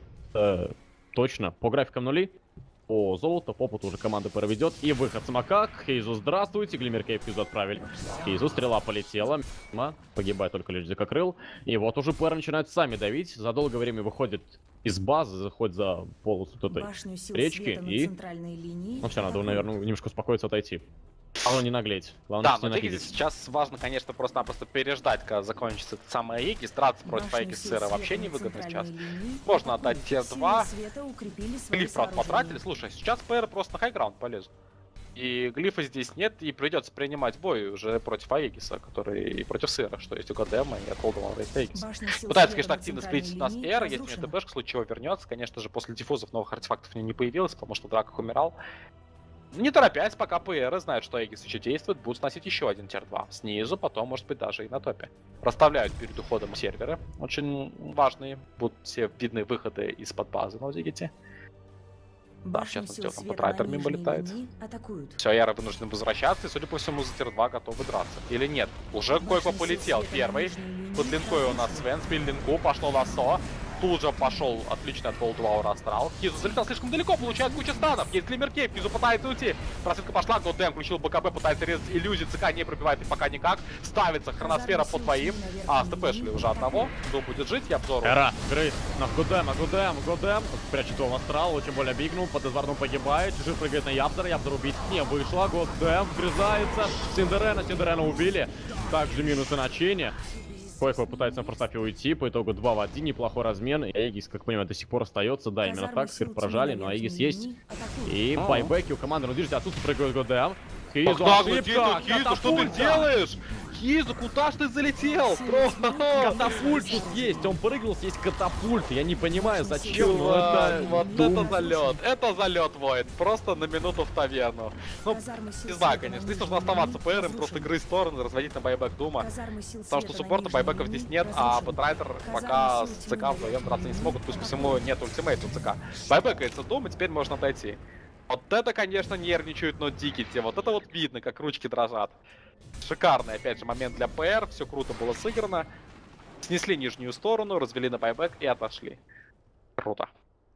Точно. По графикам нули. По золоту, по опыту уже команда проведет. И выход с Макак. Хейзу, здравствуйте. Глиммер Кейп Хейзу отправили. Хейзу, стрела полетела. Погибает только лишь Закокрыл. И вот уже Пэр начинают сами давить. За долгое время выходит из базы, заходит за полосу этой речки. И... Ну все, надо, наверное, немножко успокоиться, отойти. Главное не наглеть. Главное, да, но сейчас важно, конечно, просто-напросто переждать, когда закончится этот самый Аегис. Драться против Аегис сыра вообще невыгодно сейчас. Можно отдать тир-2. Глиф, правда, потратили. Слушай, сейчас ПР просто на хайграунд полезут. И глифа здесь нет, и придется принимать бой уже против Аегиса, который и против сыра, что есть у Годема и от Волдемара и Аегиса. Пытается, конечно, активно сплитить у нас Эр, если у меня ТПшка, в случае чего вернется. Конечно же, после диффузов новых артефактов не появилось, потому что в драках умирал. Не торопясь, пока ПР знают, что Аегис еще действует, будут сносить еще один тир-2. Снизу, потом, может быть, даже и на топе. Расставляют перед уходом серверы. Очень важные. Будут все видные выходы из-под базы на Дигите. Да, сейчас там Батрайтер мимо летает. Все, Яра вынужден возвращаться, и, судя по всему, за тир-2 готовы драться. Или нет? Уже Койко полетел. Первый. Под линкой у нас Свен, спил линку, пошло лассо. Тут же пошел отлично от Волдваура Астрал. Хизу залетал слишком далеко, получает кучу станов. Есть Глиммер Кейп, Хизу пытается уйти. Просветка пошла, Годем включил БКБ, пытается резать иллюзии. ЦК не пробивает и пока никак. Ставится хроносфера по двоим. СТП-шли уже одного. Дум будет жить, я обзору. Эра, Грейс, на Годем. Прячет его Астрал, очень больно бигнул. Под Эдвардом погибает. Чужих прыгает на Ябзора. Ябзор убить не вышло. Годем вгрызается. Синдерена убили. Также минусы на Чене. Койко пытается на форстафе уйти, по итогу 2 в 1, неплохой размен. И Аегис, как понимаю, до сих пор остается. Да, именно так, Сквир прожали, но Аегис есть. И байбеки у команды, ну видите, отсюда прыгает ГДМ. Хизу, ошибка! Хизу, что ты делаешь? Хизу, куда ж ты залетел? Катапульт тут есть, он прыгнул, есть катапульт. Я не понимаю, зачем, но это... Вот это залет, это залет, воин. Просто на минуту в таверну. Ну, не знаю, конечно, здесь нужно оставаться ПРом, просто грызть стороны, разводить на байбек Дума. Потому что суппорта байбеков здесь нет, а Бэтрайтер пока с ЦК вдвоем драться не смогут, пусть посему нет ультимейта у ЦК. Байбекается Дум, и теперь можно отойти. Вот это, конечно, нервничают, но дикити. Вот это вот видно, как ручки дрожат. Шикарный, опять же, момент для ПР. Все круто было сыграно. Снесли нижнюю сторону, развели на байбек и отошли. Круто.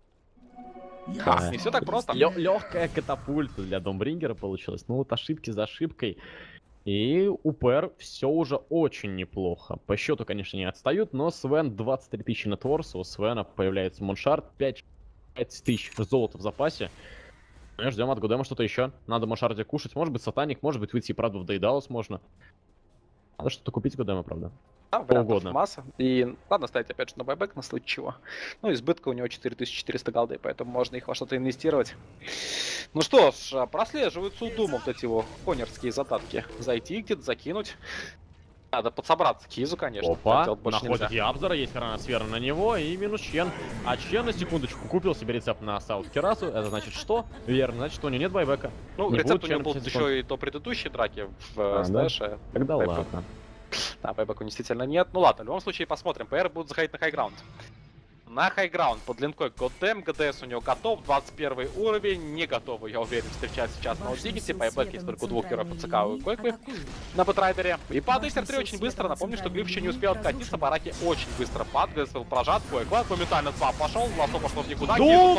Не все так просто. Легкая катапульта для Домбрингера получилась. Ну вот ошибки за ошибкой. И у ПР все уже очень неплохо. По счету, конечно, не отстают, но Свен 23 тысячи на торс. У Свена появляется Муншард, 5 тысяч золота в запасе. Ну, ждем от Гудема что-то еще. Надо Муншарде кушать. Может быть, Сатаник, может быть, выйти, правда, в Дейдалус можно. Надо что-то купить Гудема, правда. Да, вариантов масса. И ладно ставить опять же на байбек, на случай чего. Ну, избытка у него 4400 голды, поэтому можно их во что-то инвестировать. Ну что ж, прослеживаются у Дума вот эти его конерские задатки. Зайти где-то, закинуть. Надо подсобраться к Хизу, конечно. Опа, находит Ябзора, есть хроносфера на него и минус Чен. А Чен, на секундочку, купил себе рецепт на Саут-террасу. Это значит что? Верно, значит, что у него нет байбека. Ну, не рецепт у него был еще и до предыдущей драки в Стэше. Да? Тогда ладно. Да, байбека действительно нет. Ну ладно, в любом случае посмотрим. ПР будут заходить на хайграунд. На хайграунд под линкой Goddamn. ГДС у него готов, 21 уровень. Не готовы, я уверен, встречать сейчас на Дигити. Байбек есть только у двух героев ЦК и Койквы на Бэтрайдере. И падает R3 очень быстро. Напомню, что Глиф еще не успел откатиться. Бараки очень быстро падает. ГДС был прожат. Койква моментально свап пошел. Лосо пошло в никуда.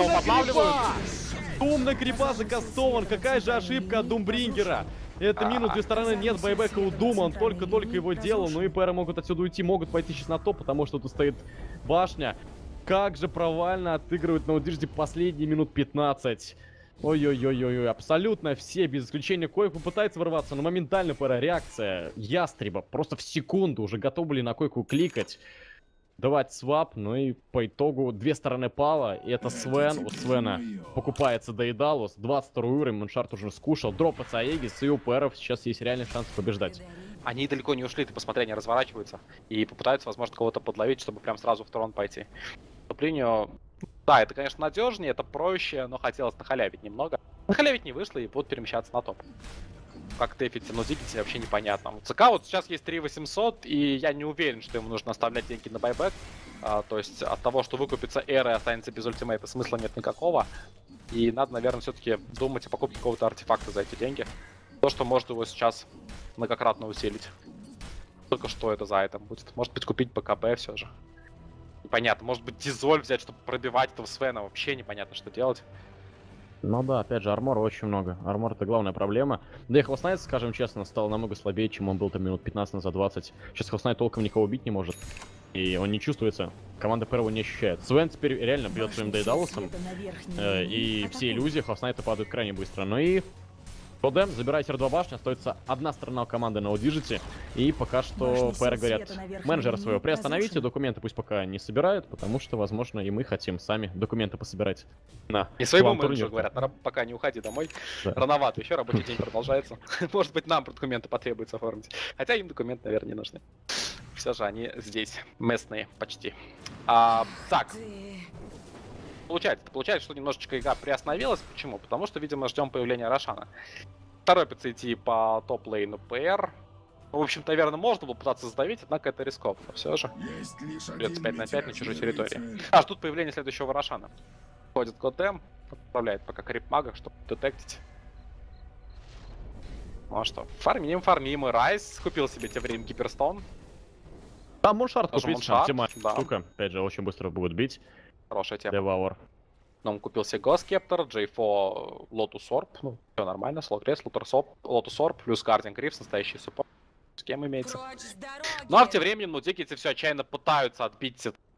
Дум на крипа закастован. Какая же ошибка от Думбрингера. Это минус, две стороны, нет байбека у Дума, он только-только его делал. Ну и ПР могут отсюда уйти, могут пойти сейчас на топ, потому что тут стоит башня. Как же провально отыгрывают на Удижде последние минут 15. Ой-ой-ой-ой, абсолютно все, без исключения Койку пытается ворваться, но моментально ПР реакция Ястреба. Просто в секунду уже готовы были на Койку кликать. Давать свап, ну и по итогу две стороны пала, и это Свен, у Свена покупается Дейдалус, 22 уровень, Муншард уже скушал, дропается Аегис, и у ПРов сейчас есть реальный шанс побеждать. Они далеко не ушли, ты посмотри, они разворачиваются и попытаются, возможно, кого-то подловить, чтобы прям сразу в трон пойти. Вступлению, да, это, конечно, надежнее, это проще, но хотелось нахалявить немного. Нахалявить не вышло, и будут перемещаться на топ. Как тэфить, но дикити вообще непонятно. У ЦК вот сейчас есть 3800, и я не уверен, что ему нужно оставлять деньги на байбек. То есть от того, что выкупится Эра и останется без ультимейта, смысла нет никакого. И надо, наверное, все-таки думать о покупке какого-то артефакта за эти деньги. То, что может его сейчас многократно усилить. Только что это за это будет. Может быть, купить БКБ все же. Непонятно. Может быть, дизоль взять, чтобы пробивать этого Свена. Вообще непонятно, что делать. Ну да, опять же, армора очень много. Армор — это главная проблема. Да и Хвостнайт, скажем честно, стал намного слабее, чем он был там минут 15 назад, 20. Сейчас Хвостнайт толком никого убить не может. И он не чувствуется. Команда ПР его не ощущает. Свен теперь реально бьет своим Дейдалусом. И все иллюзии Хвостнайта падают крайне быстро. Ну и Годем забирает R2 башню, остается одна сторона команды на Удижите. И пока что ПР говорят, менеджера своего приостановите, документы пусть пока не собирают, потому что, возможно, и мы хотим сами документы пособирать. И своему менеджеру говорят, пока не уходи домой. Да. Рановато, еще рабочий день продолжается. Может быть, нам документы потребуется оформить. Хотя им документы, наверное, не нужны. Все же они здесь, местные почти. Так. Получается, что немножечко игра приостановилась. Почему? Потому что, видимо, ждем появления Рошана. Торопится идти по топ-лейну ПР. В общем-то, наверное, можно было пытаться задавить, однако это рискованно. Все же. Придется 5 на 5 на чужой территории. Ждут появления следующего Рошана. Ходит Готэм, отправляет пока крип-мага, чтобы детектить. Ну а что, фармим. И Райс купил себе тем временем Гиперстон. Да, Муншард купить, да. Штука. Опять же, очень быстро будет бить. Хорошая тема. Деваур. Но он купил себе Госкептор, J4, Lotus Orb. Ну, все нормально, Слогресс, Lotus Orb, плюс Guardian Gryphs, настоящий суппорт. С кем имеется. Ну а в те времени, ну, дикицы все отчаянно пытаются отбить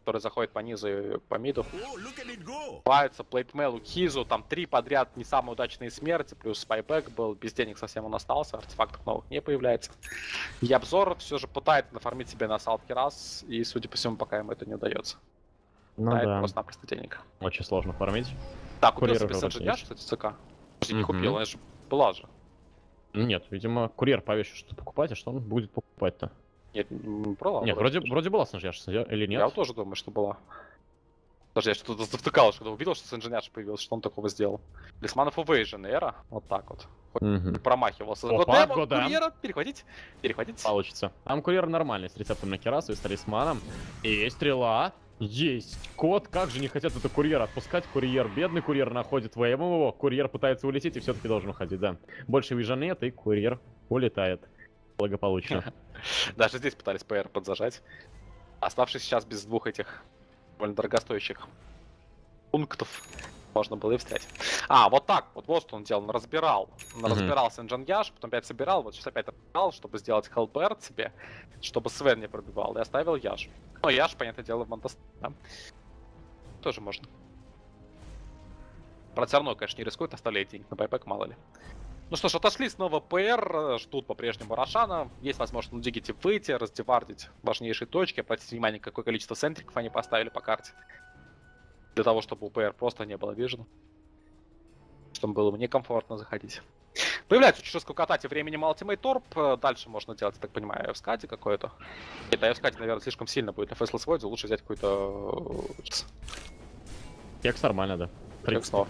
который заходит по низу и по миду. Бываются плейтмейлу, Хизу, там 3 подряд не самые удачные смерти, плюс спайбэк был, без денег совсем он остался, артефактов новых не появляется. И обзор все же пытается нафармить себе на салке раз, и судя по всему, пока ему это не удается. Ну да. Просто-напросто денег. Очень сложно фармить. Так, купил Курьер себе уже Сенджиньяш, есть. кстати, ЦК. Не купил, она же была же. Нет, видимо, курьер повесил, что покупать, а что он будет покупать-то? Нет, не брала. Нет, вроде была Сенджиньяш, или нет? Я тоже думаю, что была. Даже я что-то завтыкал, когда увидел, что Сенджиньяш появился, что он такого сделал. Лисманов Evasion эра, вот так вот. Не промахивался. Опа, Годем, курьера, перехватить. Получится. Там курьер нормальный, с рецептом на Кирасу и с талисманом. И есть стрела. Есть кот, как же не хотят это курьера отпускать. Курьер, бедный курьер находит ВМ его. Курьер пытается улететь и все-таки должен уходить, да. Больше вижа нет, и курьер улетает. Благополучно. Даже здесь пытались ПР подзажать. Оставшись сейчас без двух этих довольно дорогостоящих пунктов, можно было и встрять. Вот так, вот что он делал, он разбирал. Он разбирал Сенджиньяш, потом опять собирал, вот сейчас опять разбирал, чтобы сделать Хелберт себе, чтобы Свен не пробивал, и оставил Яш. Но Яш, понятное дело, в Монтас... Да? Тоже можно. Правда, все равно, конечно, не рискует, оставляет денег на байбэк, мало ли. Ну что ж, отошли снова ПР, ждут по-прежнему Рошана. Есть возможность на Дигити выйти, раздевардить важнейшие точки. Обратите внимание, какое количество центриков они поставили по карте. Для того, чтобы у ПР просто не было вижен. Чтобы было некомфортно заходить. Появляется чуть скукотати временем Ultimate Torp. Дальше можно делать, я так понимаю, FSCAD какой-то. Это FSCAD, наверное, слишком сильно будет на Faceless Void. Лучше взять какой-то... Текст нормально, да. Текст норм.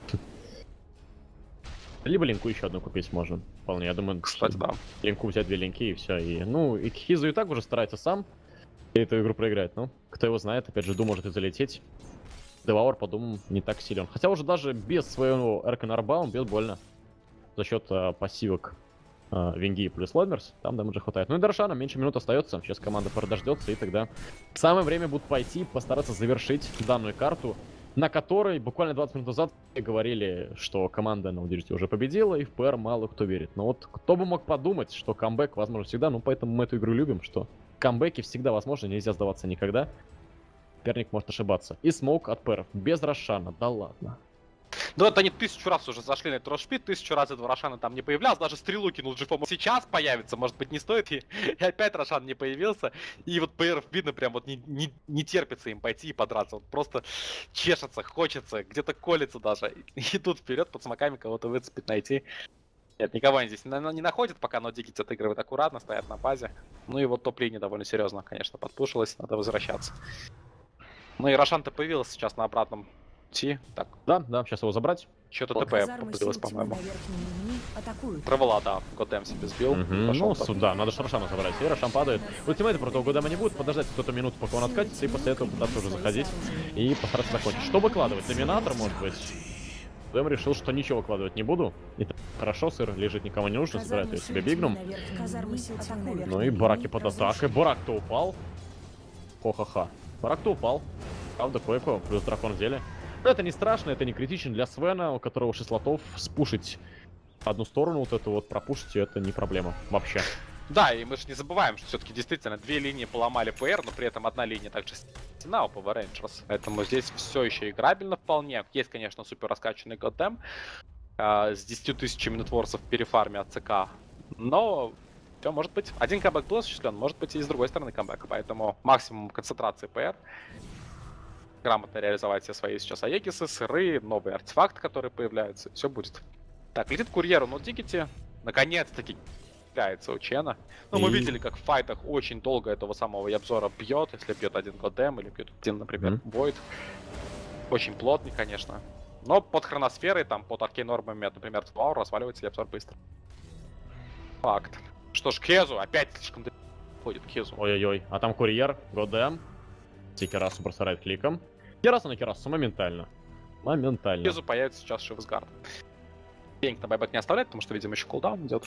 Либо линку еще одну купить можно. Вполне, я думаю, кстати, да. Линку взять 2 линки и все. И, ну, и Хизу и так уже старается сам эту игру проиграть. Ну, кто его знает, опять же, Ду может и залететь. Деваур по Думу не так силен. Хотя уже даже без своего Эрканарба он бьет больно. За счет пассивок Винги плюс Лодмерс. Там дэмэджа хватает. Ну и Даршана меньше минут остается. Сейчас команда подождется, и тогда самое время будет пойти, постараться завершить данную карту, на которой буквально 20 минут назад говорили, что команда на Удержите уже победила, и в ПР мало кто верит. Но вот кто бы мог подумать, что камбэк возможен всегда, ну поэтому мы эту игру любим, что камбэки всегда возможны, нельзя сдаваться никогда. Соперник может ошибаться. И смоук от ПР без Рошана, да ладно. Ну вот они 1000 раз уже зашли на этот Рошпит, 1000 раз этого Рошана там не появлялся, даже стрелу кинул Джифом. Сейчас появится, может быть, не стоит, и опять Рошан не появился. И вот ПР видно прям вот не терпится им пойти и подраться, вот просто чешется, хочется, где-то колется даже. Идут вперед под смоками кого-то выцепить, найти. Нет, никого они здесь не находят, пока Нодигити отыгрывает аккуратно, стоят на базе. Ну и вот топ-линия довольно серьезно, конечно, подпушилась, надо возвращаться. Ну и Рошан-то появился сейчас на обратном пути. Так. Да, сейчас его забрать. Что-то ТП появилось, по-моему. Травела, да, Годем себе сбил. Ну, да, надо Рошана забрать. И Рошан падает. Ультимейта против Годема не будет, подождать кто-то минуту, пока он откатится, и после этого пытаться уже заходить и постараться закончить. Что выкладывать? Доминатор, может быть? Дэм решил, что ничего выкладывать не буду. Итак, хорошо, сыр лежит, никому не нужно, собирает ее себе бигнум. Ну и Бараки под атакой. Барак-то упал. Хо-ха-ха. Барак-то упал. Правда, кое-кое, плюс дракон в деле. Но это не страшно, это не критично для Свена, у которого 6 слотов. Спушить одну сторону, вот эту вот пропушить, это не проблема вообще. Да, и мы же не забываем, что все-таки действительно 2 линии поломали ПР, но при этом одна линия также стена у Power Rangers. Поэтому здесь все еще играбельно вполне. Есть, конечно, супер раскачанный Годем с 10 тысячами нетворсов перефарме от ЦК. Но все может быть. Один камбэк был осуществлен, может быть и с другой стороны камбэк. Поэтому максимум концентрации ПР. Грамотно реализовать все свои сейчас Аегисы, сыры, новые артефакты, которые появляются. Все будет. Так, летит курьеру, но Дигити наконец-таки появляется у Чена. Ну, мы видели, как в файтах очень долго этого самого Ябзора бьет, если бьет один Годем или бьет один, например, Войд. Очень плотный, конечно. Но под хроносферой, там, под аркейнормами, например, Тваур, разваливается Ябзор быстро. Факт. Что ж, Кезу опять слишком ходит Кезу. Ой-ой-ой, а там курьер, Годем. Керасу бросает кликом. Кераса на Керасу моментально. Моментально. Кезу появится сейчас Шивсгард. Денег на байбэк не оставляет, потому что, видимо, еще кулдаун идет.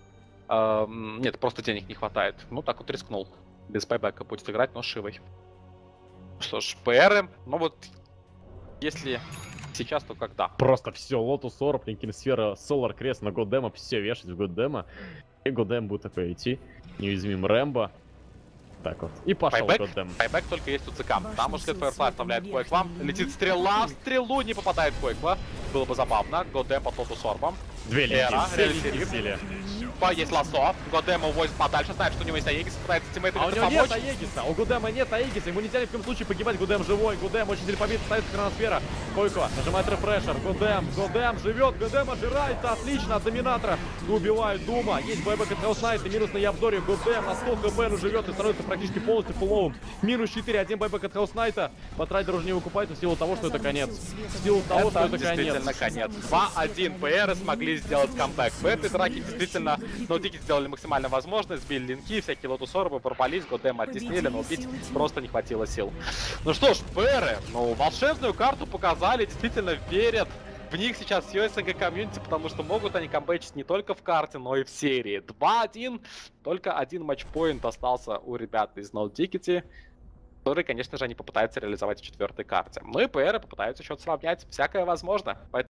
Нет, просто денег не хватает. Ну, так вот рискнул. Без байбэка будет играть, но Шивой. Что ж, ПР, ну вот, если сейчас, то когда? Просто все, Лотус Орб, Линкин Сфера, Солар Крест на Годема, все вешать в Годема. И Годем будет такой идти. Неуязвимым Рэмбо. так вот. И пошел Goddamn. Байбэк только есть у ЦК. Там уж след Firefly оставляет Койк вам. Летит стрела в стрелу, не попадает Койква. Было бы забавно. Goddamn по тоту с орбом. Две линии. Есть лассо. Goddamn увозит подальше, знает, что у него есть Аегис, пытается тиммейтами у него помочь. нет Аегиса, у Goddamn нет Аегиса, ему нельзя ни в коем случае погибать, Goddamn живой, Goddamn очень сильно побит, ставится хроносфера. Койко нажимает рефрешер, Goddamn живет, Goddamn отжирается, отлично, от доминатора убивают Дума, есть байбэк от Хаус Найта, минус на Ябдоре, Goddamn на 100 хп, но живет и становится практически полностью фулловым. Минус 4, один байбэк от Хаус Найта, Батрайдер уже не выкупается в силу того, что это конец. В силу того, что это действительно конец. 2-1 ПР смогли сделать камбэк. В этой драке действительно ноутики сделали максимально возможно, сбили линки, всякие лотус орбы, ворвались, Goddamn оттеснили, но убить просто не хватило сил. Ну что ж, ПР, волшебную карту показали, действительно верят в них сейчас все СНГ комьюнити, потому что могут они камбэчить не только в карте, но и в серии. 2-1, только один матчпоинт остался у ребят из No Ticket, который, конечно же, они попытаются реализовать в четвертой карте. Ну и ПР попытаются счет сравнять, всякое возможно.